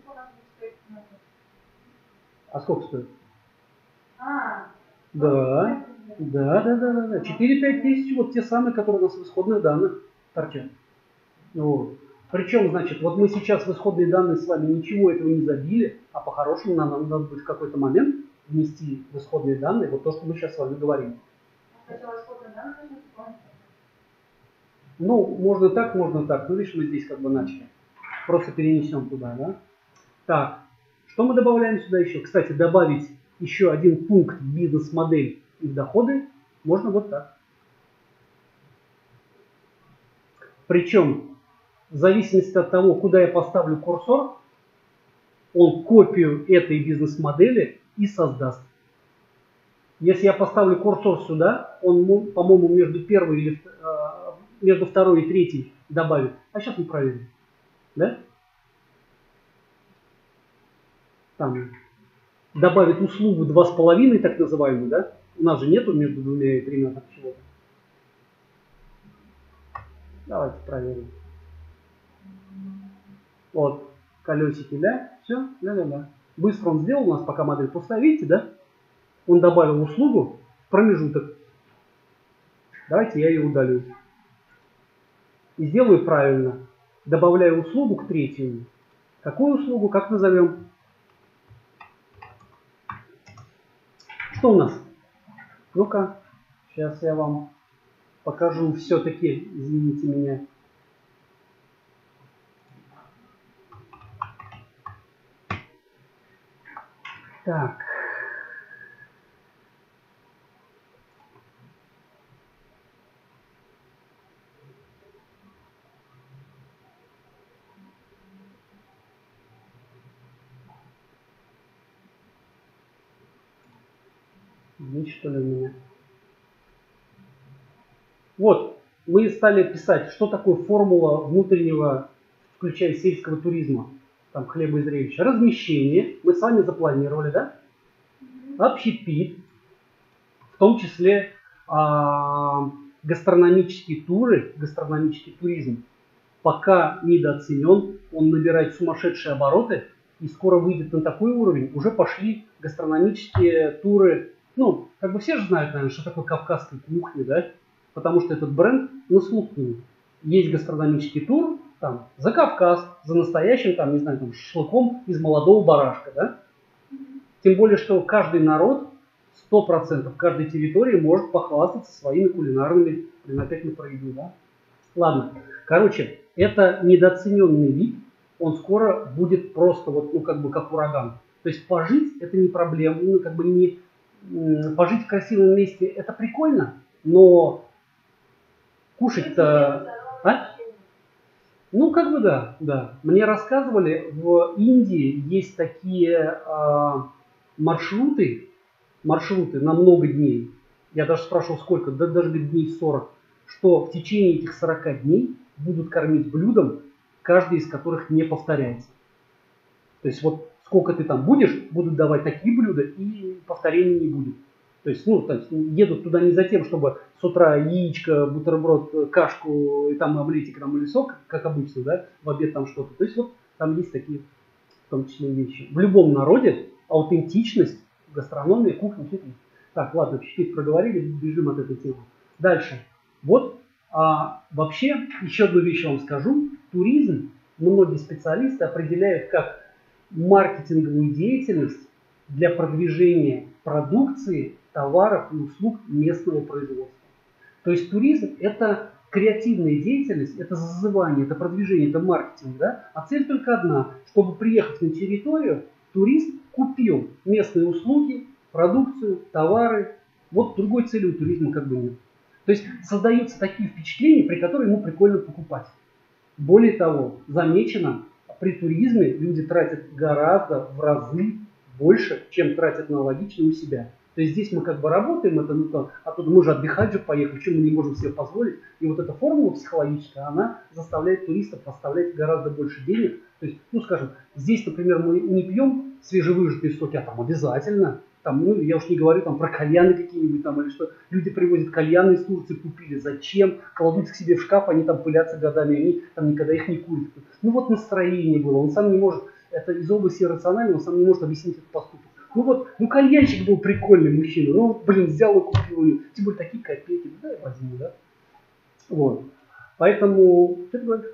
А сколько стоит? Да. 4-5 тысяч, вот те самые, которые у нас в исходных данных торчат. Вот. Причем, значит, вот мы сейчас в исходные данные с вами ничего этого не забили, а по-хорошему нам надо будет в какой-то момент внести в исходные данные вот то, что мы сейчас с вами говорим. Ну, можно так, можно так. Ну, видишь, мы здесь как бы начали. Просто перенесем туда, да? Так, что мы добавляем сюда еще? Кстати, добавить еще один пункт в бизнес-модель и в доходы можно вот так. Причем, в зависимости от того, куда я поставлю курсор, он копию этой бизнес-модели и создаст. Если я поставлю курсор сюда, он, по-моему, между второй и третьей добавит. А сейчас мы проверим. Да? Там добавит услугу 2,5, так называемую, да? У нас же нету между двумя и тремя так чего-то. Давайте проверим. Вот, колесики, да? Все, да. Быстро он сделал у нас, пока модель пустая. Видите, да? Он добавил услугу в промежуток. Давайте я ее удалю. И сделаю правильно. Добавляю услугу к третьему. Какую услугу, как назовем? Что у нас? Ну-ка, сейчас я вам покажу все-таки, извините меня. Так. Есть что ли у меня? Вот, мы стали писать, что такое формула внутреннего, включая сельского туризма, там хлеба и зрелища. Размещение, мы с вами запланировали, да? Общепит, в том числе гастрономические туры, гастрономический туризм, пока недооценен, он набирает сумасшедшие обороты и скоро выйдет на такой уровень. Уже пошли гастрономические туры, ну, как бы все же знают, наверное, что такое кавказская кухня, да? Потому что этот бренд на слуху. Есть гастрономический тур, там, за Кавказ, за настоящим, там, не знаю, там, шашлыком из молодого барашка, да? Тем более, что каждый народ, 100% каждой территории может похвастаться своими кулинарными, опять мы про еду, да? Ладно, короче, это недооцененный вид, он скоро будет просто вот, ну, как бы как ураган. То есть пожить это не проблема, ну, как бы не пожить в красивом месте это прикольно, но кушать-то, а? Ну, как бы да, да. Мне рассказывали, в Индии есть такие маршруты на много дней. Я даже спрашивал, сколько, да даже дней 40, что в течение этих 40 дней будут кормить блюдом, каждый из которых не повторяется. То есть вот сколько ты там будешь, будут давать такие блюда и повторений не будет. То есть, ну, то есть едут туда не за тем, чтобы с утра яичко, бутерброд, кашку и там омлетик там, или сок, как обычно, да, в обед там что-то. То есть вот там есть такие, в том числе, вещи. В любом народе аутентичность, гастрономия, кухня, все это есть. Так, ладно, чуть-чуть проговорили, бежим от этой темы. Дальше. Вот вообще еще одну вещь вам скажу. Туризм многие специалисты определяют как маркетинговую деятельность для продвижения продукции, товаров и услуг местного производства. То есть туризм это креативная деятельность, это зазывание, это продвижение, это маркетинг. Да? А цель только одна, чтобы приехав на территорию, турист купил местные услуги, продукцию, товары. Вот другой цели у туризма как бы нет. То есть создаются такие впечатления, при которых ему прикольно покупать. Более того, замечено, при туризме люди тратят гораздо в разы больше, чем тратят аналогично у себя. То есть здесь мы как бы работаем, это, ну, оттуда мы же отдыхать же поехали, чем мы не можем себе позволить. И вот эта формула психологическая, она заставляет туристов поставлять гораздо больше денег. То есть, ну скажем, здесь, например, мы не пьем свежевыжатые соки, а там обязательно. Там, ну, я уж не говорю там про кальяны какие-нибудь там, или что люди привозят кальяны из Турции, купили, зачем, кладут их к себе в шкаф, они там пылятся годами, они там никогда их не курят. Ну вот настроение было, он сам не может, это из области рационального, он сам не может объяснить этот поступок. Ну вот, ну кальянщик был прикольный мужчина, ну блин, взял и купил ее, тем более такие копейки, да, я возьму, да. Вот, поэтому, что ты говоришь?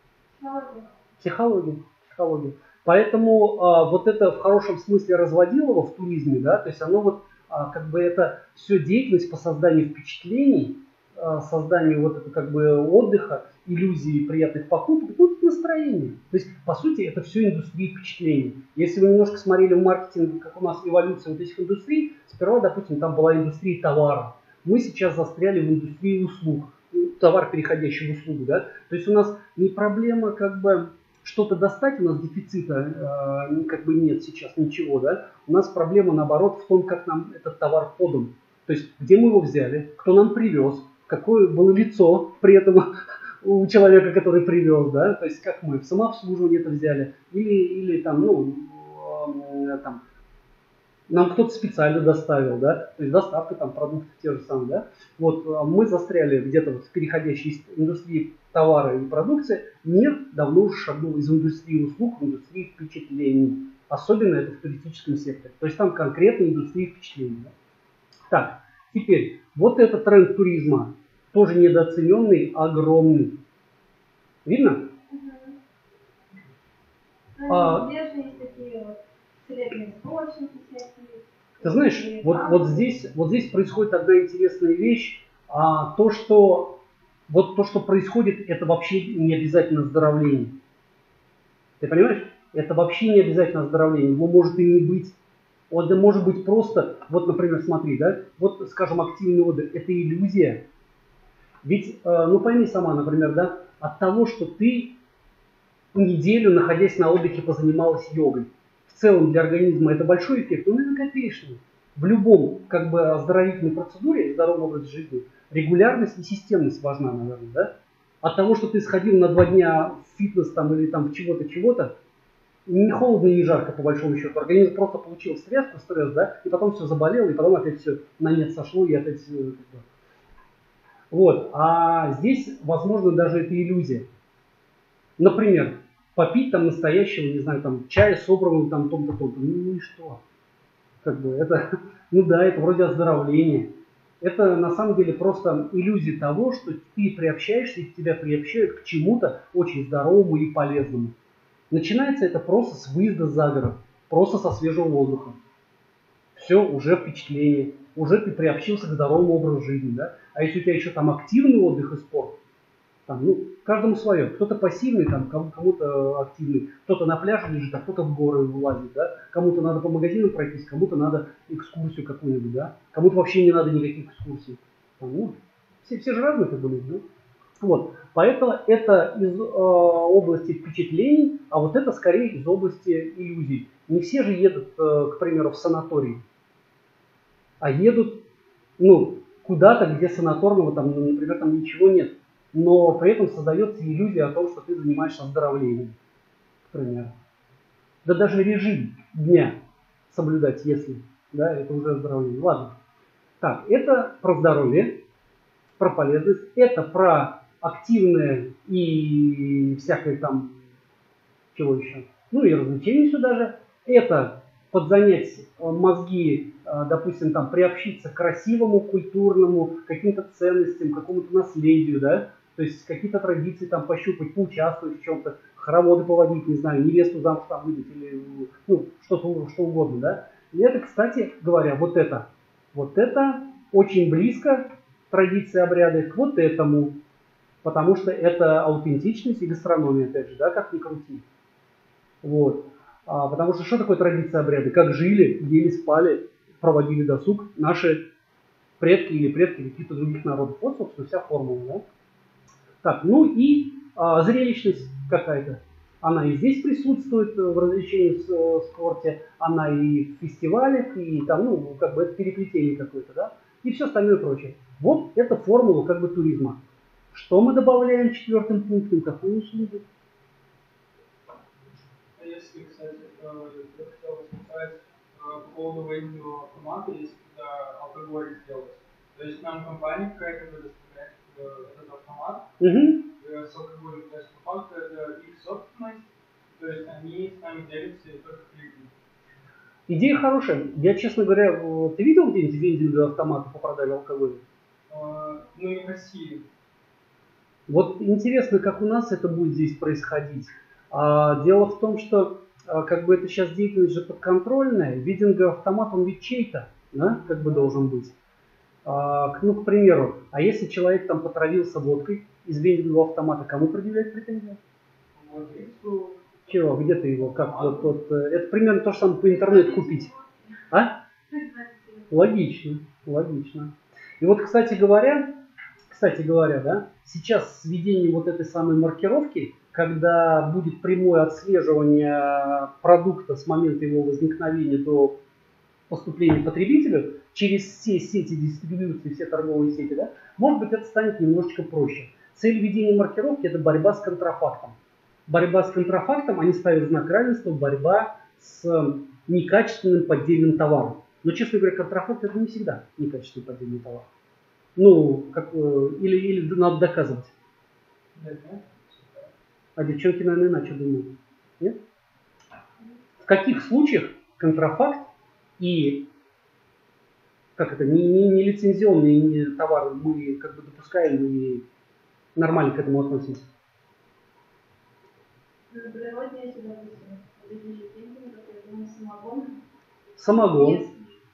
Психология. Поэтому вот это в хорошем смысле разводилово в туризме, да, то есть оно вот как бы это все деятельность по созданию впечатлений, созданию вот это как бы отдыха, иллюзии приятных покупок, ну, это настроение. То есть, по сути, это все индустрия впечатлений. Если вы немножко смотрели в маркетинге, как у нас эволюция вот этих индустрий, сперва, допустим, там была индустрия товара. Мы сейчас застряли в индустрии услуг. Товар, переходящий в услугу, да. То есть у нас не проблема как бы что-то достать, у нас дефицита как бы нет сейчас ничего, да. У нас проблема наоборот в том, как нам этот товар подан. То есть где мы его взяли, кто нам привез, какое было лицо при этом у человека, который привез, да. То есть как мы в самообслуживании это взяли или там, ну, там, нам кто-то специально доставил, да, то есть доставка там продуктов те же самые, да. Вот мы застряли где-то вот в переходящей из индустрии товара и продукции. Мир давно уже шагнул из индустрии услуг в индустрию впечатлений. Особенно это в туристическом секторе. То есть там конкретно индустрия впечатлений. Да? Так, теперь вот этот тренд туризма, тоже недооцененный, огромный. Видно? Неизбежно есть такие вот целебные источники всякие. Ты знаешь, вот здесь происходит одна интересная вещь. То, что происходит, это вообще не обязательно оздоровление. Ты понимаешь? Это вообще не обязательно оздоровление. Его может и не быть. Это может быть просто, вот, например, смотри, да, вот, скажем, активный отдых, это иллюзия. Ведь, ну пойми сама, например, да, от того, что ты неделю, находясь на отдыхе, позанималась йогой, в целом для организма это большой эффект, но наверное, копеечный. В любом, как бы, оздоровительной процедуре, здоровом образе жизни, регулярность и системность важна, наверное, да? От того, что ты сходил на 2 дня в фитнес там или там в чего-то, не холодно и не жарко, по большому счету. Организм просто получил стресс, да, и потом все заболело, и потом опять все на нет сошло, и опять все. Вот. А здесь, возможно, даже это иллюзия. Например, попить там настоящего, не знаю, там чая собранного там том-то. Ну и что? Как бы это, ну да, это вроде оздоровление. Это на самом деле просто иллюзия того, что ты приобщаешься, и тебя приобщают к чему-то очень здоровому и полезному. Начинается это просто с выезда за город, просто со свежего воздуха. Все, уже впечатление, уже ты приобщился к здоровому образу жизни, да? А если у тебя еще там активный отдых и спорт, там, ну, каждому свое. Кто-то пассивный, там, кому-то активный, кто-то на пляже лежит, а кто-то в горы лазит, да? Кому-то надо по магазинам пройтись, кому-то надо экскурсию какую-нибудь, да? Кому-то вообще не надо никаких экскурсий. Там, ну, все же разные как бы люди, да? Вот. Поэтому это из области впечатлений, а вот это скорее из области иллюзий. Не все же едут, к примеру, в санаторий, а едут, ну, куда-то, где санаторного, там, например, там ничего нет. Но при этом создается иллюзия о том, что ты занимаешься оздоровлением, к примеру. Да даже режим дня соблюдать, если, да, это уже оздоровление. Ладно. Так, это про здоровье, про полезность, это про активное и всякое там, чего еще, ну и развлечения сюда же. Это подзанять мозги, допустим, там, приобщиться к красивому, культурному, каким-то ценностям, какому-то наследию, да, то есть какие-то традиции там пощупать, поучаствовать в чем-то, хороводы поводить, не знаю, невесту замуж там выдать или, ну, что угодно, да. И это, кстати говоря, вот это очень близко традиции, обряды к вот этому, потому что это аутентичность и гастрономия, опять же, да, как ни крути. Вот. Потому что такое традиция, обряды? Как жили, ели, спали, проводили досуг наши предки или каких-то других народов. Вот, собственно, вся формула, да? Так, ну и зрелищность какая-то. Она и здесь присутствует в развлечении в спорте, она и в фестивалях, и там, ну, как бы это переплетение какое-то, да? И все остальное прочее. Вот это формула как бы туризма. Что мы добавляем 4-м пунктом? Какую услугу? Если, кстати, я хотел сказать по поводу военного автомата, если туда алкоголь сделать. То есть нам компания какая-то предоставляет этот автомат с алкоголем. То есть по факту это их собственность, то есть они с нами делятся и только хлебнут. Идея хорошая. Я, честно говоря, ты видел где-нибудь вендинговые автоматы по продаже алкоголя? Ну, не в России. Вот интересно, как у нас это будет здесь происходить. Дело в том, что как бы это сейчас деятельность же подконтрольная. Вендинговый автомат, он ведь чей-то, да, как бы должен быть. Ну, к примеру, а если человек там потравился водкой из вендингового автомата, кому предъявлять претензии? Владельцу. Чего? Где ты его? Как? Вот, это примерно то же самое по интернету купить. А? Логично, логично. И вот, кстати говоря, да, сейчас с введением вот этой самой маркировки, когда будет прямое отслеживание продукта с момента его возникновения до поступления потребителю через все сети дистрибьюции, все торговые сети, да, может быть, это станет немножечко проще. Цель введения маркировки – это борьба с контрафактом. Борьба с контрафактом, они ставят знак равенства, борьба с некачественным поддельным товаром. Но, честно говоря, контрафакт – это не всегда некачественный поддельный товар. Ну, или надо доказывать. А девчонки, наверное, иначе думают. Нет? В каких случаях контрафакт и не лицензионные товары мы как бы допускаем и нормально к этому относимся? На природе, если, допустим, вот эти же кемпинги, как я думаю, самогон. Самогон. Если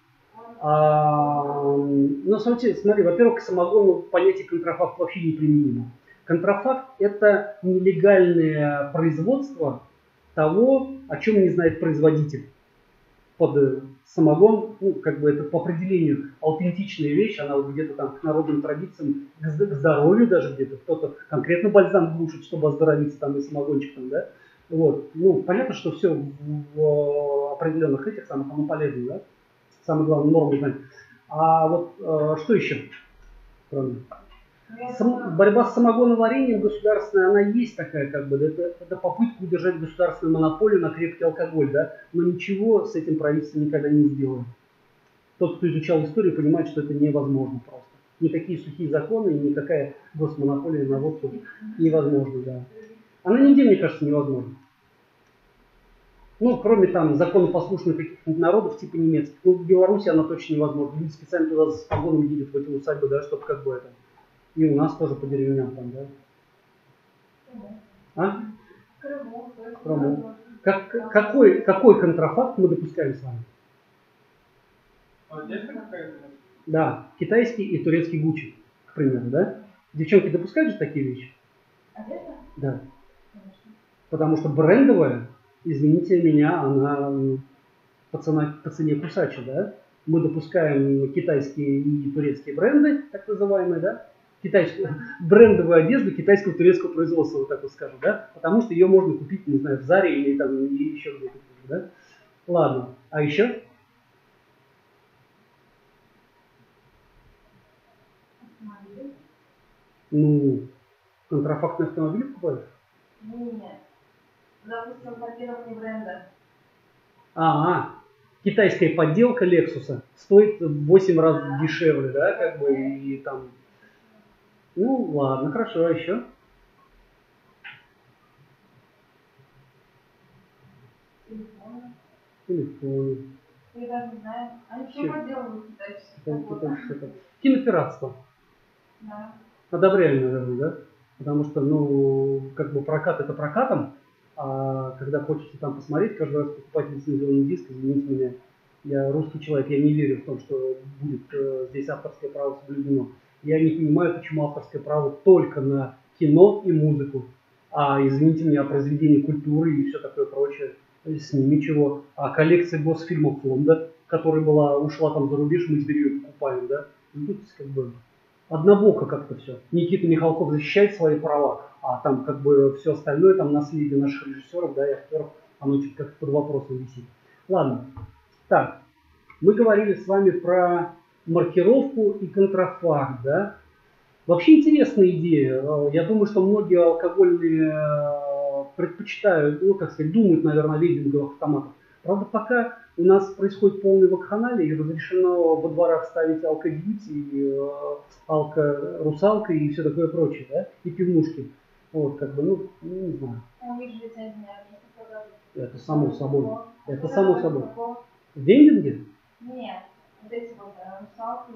он Ну, смотри, во-первых, к самогону понятие контрафакт вообще не применимо. Контрафакт – это нелегальное производство того, о чем не знает производитель. Под самогон, ну, как бы это по определению аутентичная вещь, она вот где-то там к народным традициям, к здоровью даже где-то, кто-то конкретно бальзам глушит, чтобы оздоровиться, там, и самогончик там, да. Вот. Ну, понятно, что все в определенных этих самых, оно полезно, да. Самое главное, норму знать. А вот что еще? Кроме? Борьба с самогоноварением государственная, она есть такая, как бы, это попытка удержать государственную монополию на крепкий алкоголь, да, но ничего с этим правительство никогда не сделает. Тот, кто изучал историю, понимает, что это невозможно просто. Никакие сухие законы, никакая госмонополия на водку невозможно, да. Она нигде, мне кажется, невозможна. Ну, кроме там законопослушных каких-то народов, типа немецких. Ну, в Беларуси она точно невозможна. Люди специально туда с погоном едут, в эти усадьбы, да, чтобы как бы это. И у нас тоже по деревням там, да. А? Крыму. Какой контрафакт мы допускаем с вами? Одежда какая-то? Да, китайский и турецкий Гуччи, к примеру, да? Девчонки допускают же такие вещи? одежда? Да. Конечно. Потому что брендовая, извините меня, она по цене кусача, да? Мы допускаем китайские и турецкие бренды, так называемые, да? Брендовую одежду китайского турецкого производства, вот так вот скажем, да? Потому что ее можно купить, не знаю, в Заре или там или еще где-то, да? Ладно, а еще? Автомобиль? Ну, контрафактные автомобили покупают? Нет. Допустим, копирование бренда. Китайская подделка Лексуса стоит в 8 раз дешевле, да, как бы, и там... Ну, ладно, хорошо, а еще? Телефоны. Телефоны. Я даже не знаю. Они все Чё? поделывают китайские. Кинопиратство. Да. Одобряем, наверное, да? Потому что, ну, как бы прокат это прокатом, а когда хочется там посмотреть, каждый раз покупать лицензионный диск, извините меня, я русский человек, я не верю в том, что будет здесь авторское право соблюдено. Я не понимаю, почему авторское право только на кино и музыку, а, извините меня, произведения культуры и все такое прочее, с ними чего. А коллекция Госфильмов фонда, которая ушла там за рубеж, мы теперь ее покупаем, да? Ну, тут как бы однобоко как-то все. Никита Михалков защищает свои права, а там как бы все остальное, там наследие наших режиссеров, да, и актеров, оно чуть как-то под вопросом висит. Ладно. Так, мы говорили с вами про маркировку и контрафакт, да. Вообще интересная идея. Я думаю, что многие алкогольные предпочитают, ну, как сказать, думают, наверное, о вендинговых автоматах. Правда, пока у нас происходит полный вакханалия и разрешено во дворах ставить алкодьюти, алко-русалка и все такое прочее, да, и пивнушки. Вот, как бы, ну, не знаю. У них же лицензия не продажи. Это само собой. Это само собой. В вендинге? Нет. Вот эти вот русалки.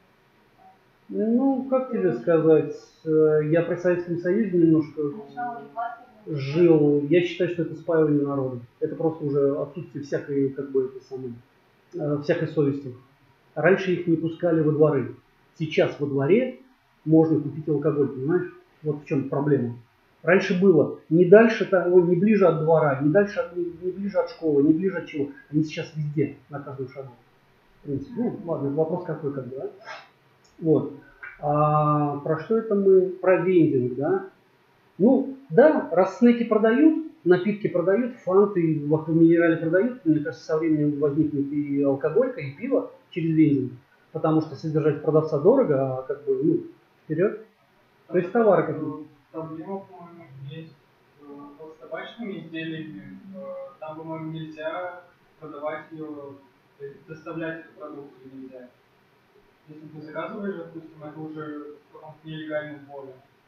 Ну, как тебе сказать, я при Советском Союзе немножко жил. Я считаю, что это спаивание народа. Это просто уже отсутствие всякой, как бы, это самое, всякой совести. Раньше их не пускали во дворы. Сейчас во дворе можно купить алкоголь, понимаешь? Вот в чем проблема. Раньше было не дальше того, не ближе от двора, не ближе от школы, не ближе от чего. Они сейчас везде, на каждом шагу. В принципе. Ну, ладно, вопрос какой, как бы, да? Вот. А про что это мы? Про вендинг, да? Ну, да, раз снеки продают, напитки продают, фанты в акваминерале продают, мне кажется, со временем возникнет и алкоголька, и пиво через вендинг, потому что содержать продавца дорого, а как бы, ну, вперед. То есть товары какие-то. Проблема, по-моему, есть с табачными изделиями. Там, по-моему, нельзя продавать ее, доставлять эту продукцию нельзя. Если ты заказываешь, допустим, это уже в каком-то нелегальном поле.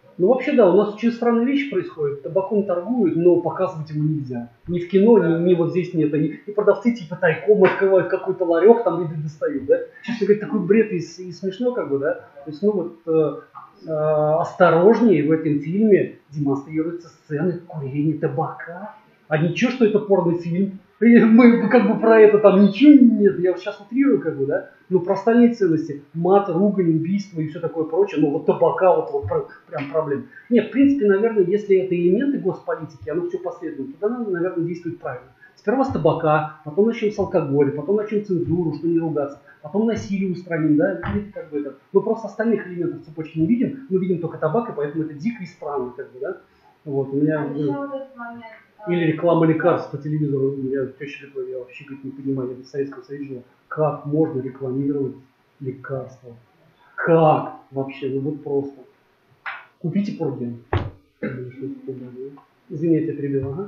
Ну вообще да, у нас очень странные вещи происходят. Табаком торгуют, но показывать его нельзя. Ни в кино, ни вот здесь нет. И продавцы типа тайком открывают какой-то ларек, там и достают, да. Честно говоря, такой бред и смешно, как бы, да. То есть, ну вот осторожнее в этом фильме демонстрируются сцены курения табака. А ничего, что это порнофильм. И мы как бы про это там ничего нет. Я сейчас утрирую, как бы, да. Но про остальные ценности, мат, ругань, убийство и все такое прочее, ну вот табака, вот прям проблема. Нет, в принципе, наверное, если это элементы госполитики, оно все последовательно, тогда надо, наверное, действовать правильно. Сперва с табака, потом начнем с алкоголя, потом начнем цензуру, что не ругаться, потом насилие устраним, да, и как бы это. Мы просто остальных элементов цепочки не видим, мы видим только табак, и поэтому это дико и странно, как бы, да. Вот, у меня... Или реклама лекарств по телевизору. Я теща говорю, я вообще говорит, не понимаю, я в Советском Союзе жил. Как можно рекламировать лекарства? Как вообще? Ну вот просто. Купите Порген. Извините, я перебил. Ага.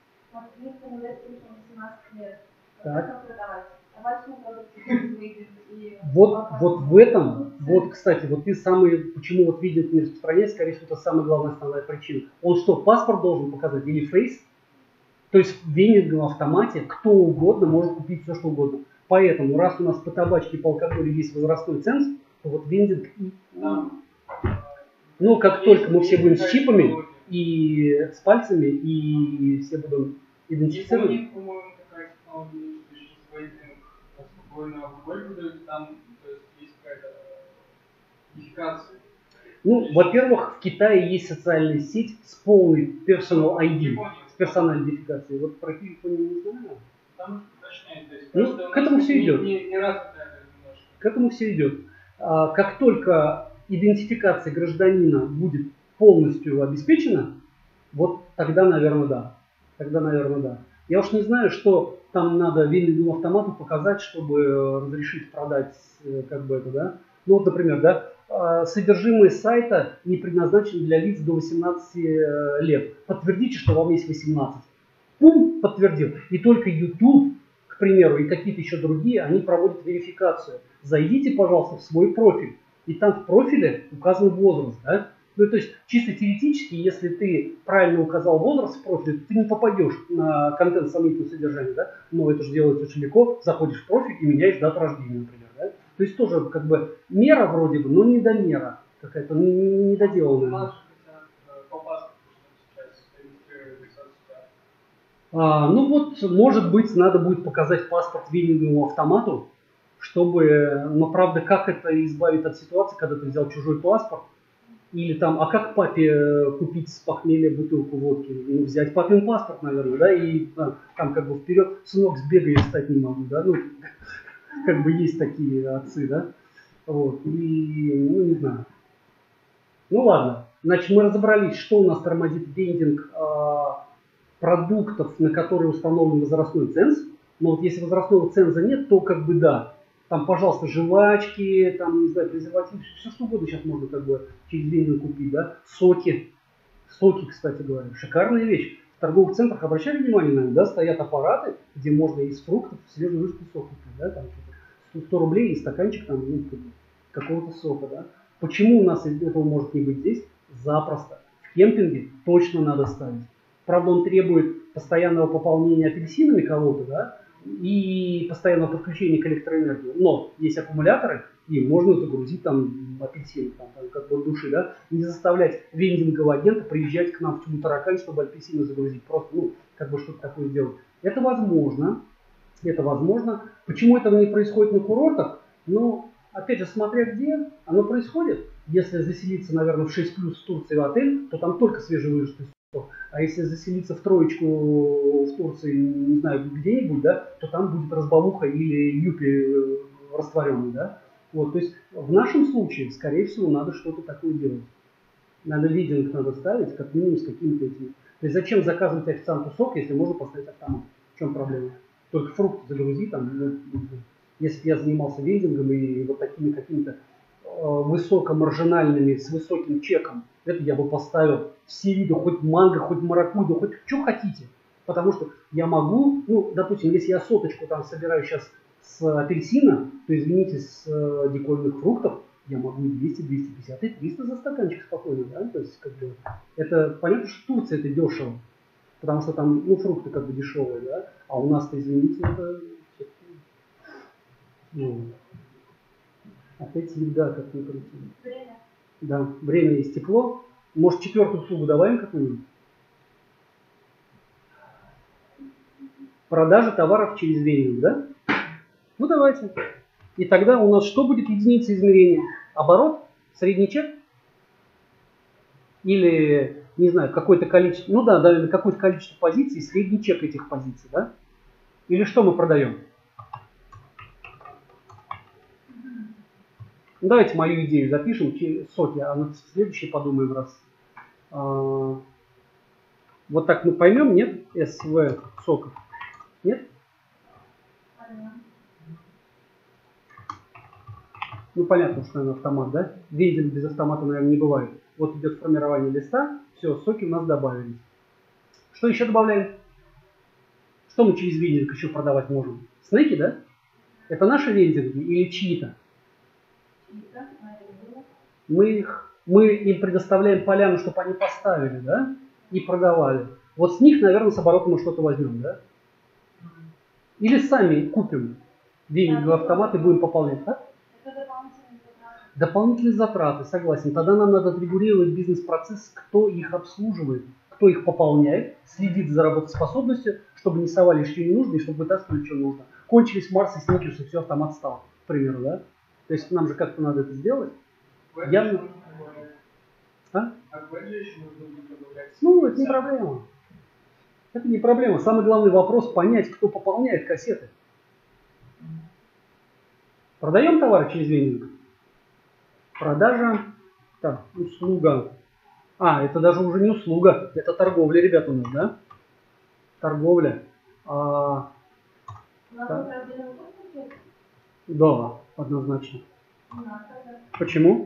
Так. Вот в этом, вот, кстати, вот ты самый, почему вот видео не распространяется, скорее всего, это самая главная основная причина. Он что, паспорт должен показать или фейс? То есть в вендинговом автомате кто угодно может купить все, что угодно. Поэтому, раз у нас по табачке и по алкоголю есть возрастной ценз, то вот вендинг... Ну, как только мы все будем с чипами и с пальцами, и все будем идентифицированы. По-моему, такая технология, что сейчас вендинг спокойно алкоголь выдают, там есть какая-то идентификация. Ну, во-первых, в Китае есть социальная сеть с полной personal ID, с персональной идентификацией. Вот про Японию не знаю. Там уточняет, то есть ну, к этому все идет. Не развитая немножко. К этому все идет. Как только идентификация гражданина будет полностью обеспечена, вот тогда, наверное, да. Тогда, наверное, да. Я уж не знаю, что там надо вендинговому автомату показать, чтобы разрешить продать, как бы это, да. Ну вот, например, да, содержимое сайта не предназначено для лиц до 18 лет. Подтвердите, что вам есть 18. Пум, подтвердил. И только YouTube, к примеру, и какие-то еще другие, они проводят верификацию. Зайдите, пожалуйста, в свой профиль. И там в профиле указан возраст. Да? Ну, то есть, чисто теоретически, если ты правильно указал возраст в профиле, ты не попадешь на контент сомнительного содержания. Да? Но это же делается очень легко. Заходишь в профиль и меняешь дату рождения, например. Да? То есть, тоже как бы мера вроде бы, но не до мера. Какая-то недоделанная. Ну вот, может быть, надо будет показать паспорт вендинговому автомату, чтобы, но правда, как это избавить от ситуации, когда ты взял чужой паспорт, или там, а как папе купить с похмелья бутылку водки? Ну, взять папин паспорт, наверное, да, и там как бы вперед, сынок, сбегай, я встать не могу, да, ну, как бы есть такие отцы, да, вот, и, ну, не знаю. Ну, ладно, значит, мы разобрались, что у нас тормозит вендинг продуктов, на которые установлен возрастной ценз. Но вот если возрастного ценза нет, то как бы да. Там, пожалуйста, жвачки, там, не знаю, презервативы, все что угодно сейчас можно как бы через вендинг купить, да. Соки. Соки, кстати говоря. Шикарная вещь. В торговых центрах, обращали внимание, наверное, да, стоят аппараты, где можно из фруктов свежевыжатый сок купить, да, там 100 рублей и стаканчик там, ну, какого-то сока, да. Почему у нас этого может не быть здесь? Запросто. В кемпинге точно надо ставить. Правда, он требует постоянного пополнения апельсинами кого-то, да, и постоянного подключения к электроэнергии. Но есть аккумуляторы, и можно загрузить там апельсины, там как бы от души, да. Не заставлять вендингового агента приезжать к нам в Тюму-Таракань, чтобы апельсины загрузить. Просто, ну, как бы что-то такое сделать. Это возможно. Это возможно. Почему этого не происходит на курортах? Ну, опять же, смотря где оно происходит. Если заселиться, наверное, в 6+ в Турции в отель, то там только свежевыжатый сок. А если заселиться в троечку в Турции, не знаю, где-нибудь, да, то там будет разбамуха или юпи растворенный, да. Вот, то есть в нашем случае, скорее всего, надо что-то такое делать. Надо вендинг надо ставить, как минимум с какими-то этими. То есть зачем заказывать официанту сок, если можно поставить автомат? В чем проблема? Только фрукты загрузи там. Если бы я занимался вендингом и вот такими какими-то высокомаржинальными, с высоким чеком, это я бы поставил все виды, хоть манго, хоть маракуйю, хоть что хотите. Потому что я могу, ну, допустим, если я соточку там собираю сейчас с апельсина, то, извините, с дикольных фруктов, я могу и 200, 250, и 300 за стаканчик спокойно, да? То есть, как бы, это понятно, что в Турции это дешево, потому что там, ну, фрукты как бы дешевые, да? А у нас-то, извините, это... Ну, опять еда, как ни крути. Время. Да, время и стекло. Может, четвертую услугу добавим какую-нибудь? Продажа товаров через вендинг, да? Ну, давайте. И тогда у нас что будет единица измерения? Оборот? Средний чек? Или, не знаю, какое-то количество, ну да, наверное, какое-то количество позиций, средний чек этих позиций, да? Или что мы продаем? Ну, давайте мою идею запишем, соки, а на следующий подумаем раз. Вот так мы поймем, нет? СВ соков. Нет? Ну, понятно, что, наверное, автомат, да? Вендинг без автомата, наверное, не бывает. Вот идет формирование листа, все, соки у нас добавились. Что еще добавляем? Что мы через вендинг еще продавать можем? Снеки, да? Это наши вендинги или чьи-то? Мы им предоставляем поляну, чтобы они поставили, да? И продавали. Вот с них, наверное, с оборотом мы что-то возьмем, да? Или сами купим вендинговый автомат и будем пополнять, да? Дополнительные затраты, согласен. Тогда нам надо отрегулировать бизнес-процесс, кто их обслуживает, кто их пополняет, следит за работоспособностью, чтобы не совали что не нужно и чтобы вытаскивали, что нужно. Кончились Марс и Сникерс, и все, автомат стал, к примеру, да? То есть нам же как-то надо это сделать. Я... А? Ну, это не проблема. Это не проблема. Самый главный вопрос понять, кто пополняет кассеты. Продаем товары через вендинг? Продажа, так, услуга. Это даже уже не услуга, это торговля, ребята, у нас, да? Торговля. Да, однозначно. Почему?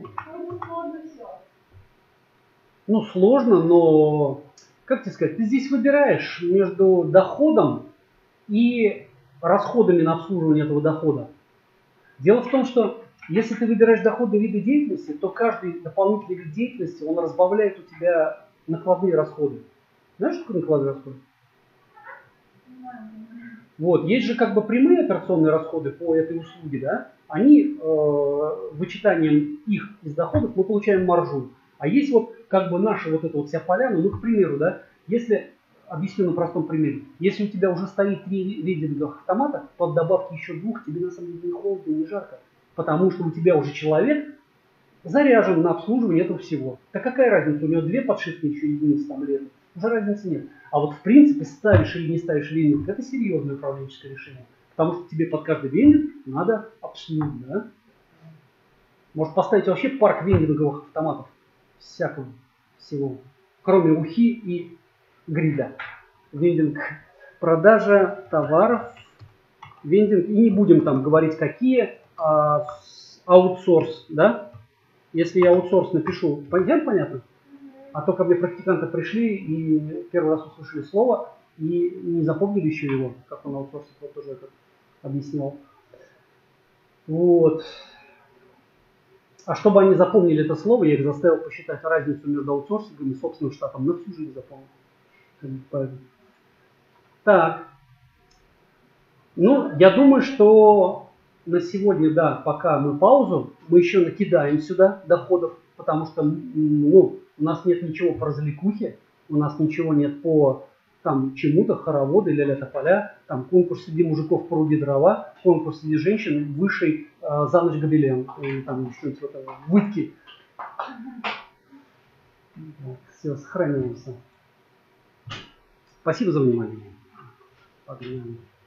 Ну, сложно, но, как тебе сказать, ты здесь выбираешь между доходом и расходами на обслуживание этого дохода. Дело в том, что если ты выбираешь доходы вида деятельности, то каждый дополнительный вид деятельности, он разбавляет у тебя накладные расходы. Знаешь, что такое накладные расходы? Вот, есть же как бы прямые операционные расходы по этой услуге, да? Они, вычитанием их из доходов мы получаем маржу. А есть вот как бы наша вот эта вот вся поляна, ну, к примеру, да, если, объясню на простом примере, если у тебя уже стоит 3 вендинговых автомата, то от добавки еще 2 тебе на самом деле не холодно, не жарко. Потому что у тебя уже человек заряжен на обслуживание этого всего. Так какая разница, у него 2 подшивки еще единицы там лет? Уже разницы нет. А вот в принципе ставишь или не ставишь вендинг, это серьезное управленческое решение. Потому что тебе под каждый вендинг надо обслуживать, да? Может поставить вообще парк вендинговых автоматов. Всякого всего. Кроме ухи и гриля. Вендинг. Продажа товаров. Вендинг. И не будем там говорить какие. Аутсорс, да? Если я аутсорс напишу, понятно? А то ко мне практиканты пришли и первый раз услышали слово и не запомнили еще его, как он аутсорсит, вот тоже это объяснял. Вот. А чтобы они запомнили это слово, я их заставил посчитать разницу между аутсорсингом и собственным штатом. На всю жизнь запомнил. Так. Ну, я думаю, что на сегодня, да, пока мы паузу, мы еще накидаем сюда доходов, потому что, ну, у нас нет ничего по развлекухе, у нас ничего нет по там чему-то, хороводы, ля-ля тополя, там конкурс среди мужиков пруди дрова, конкурс среди женщин высший за ночь гобелен, там что-нибудь вот это, вытки. Все, сохраняемся. Спасибо за внимание. Погнали.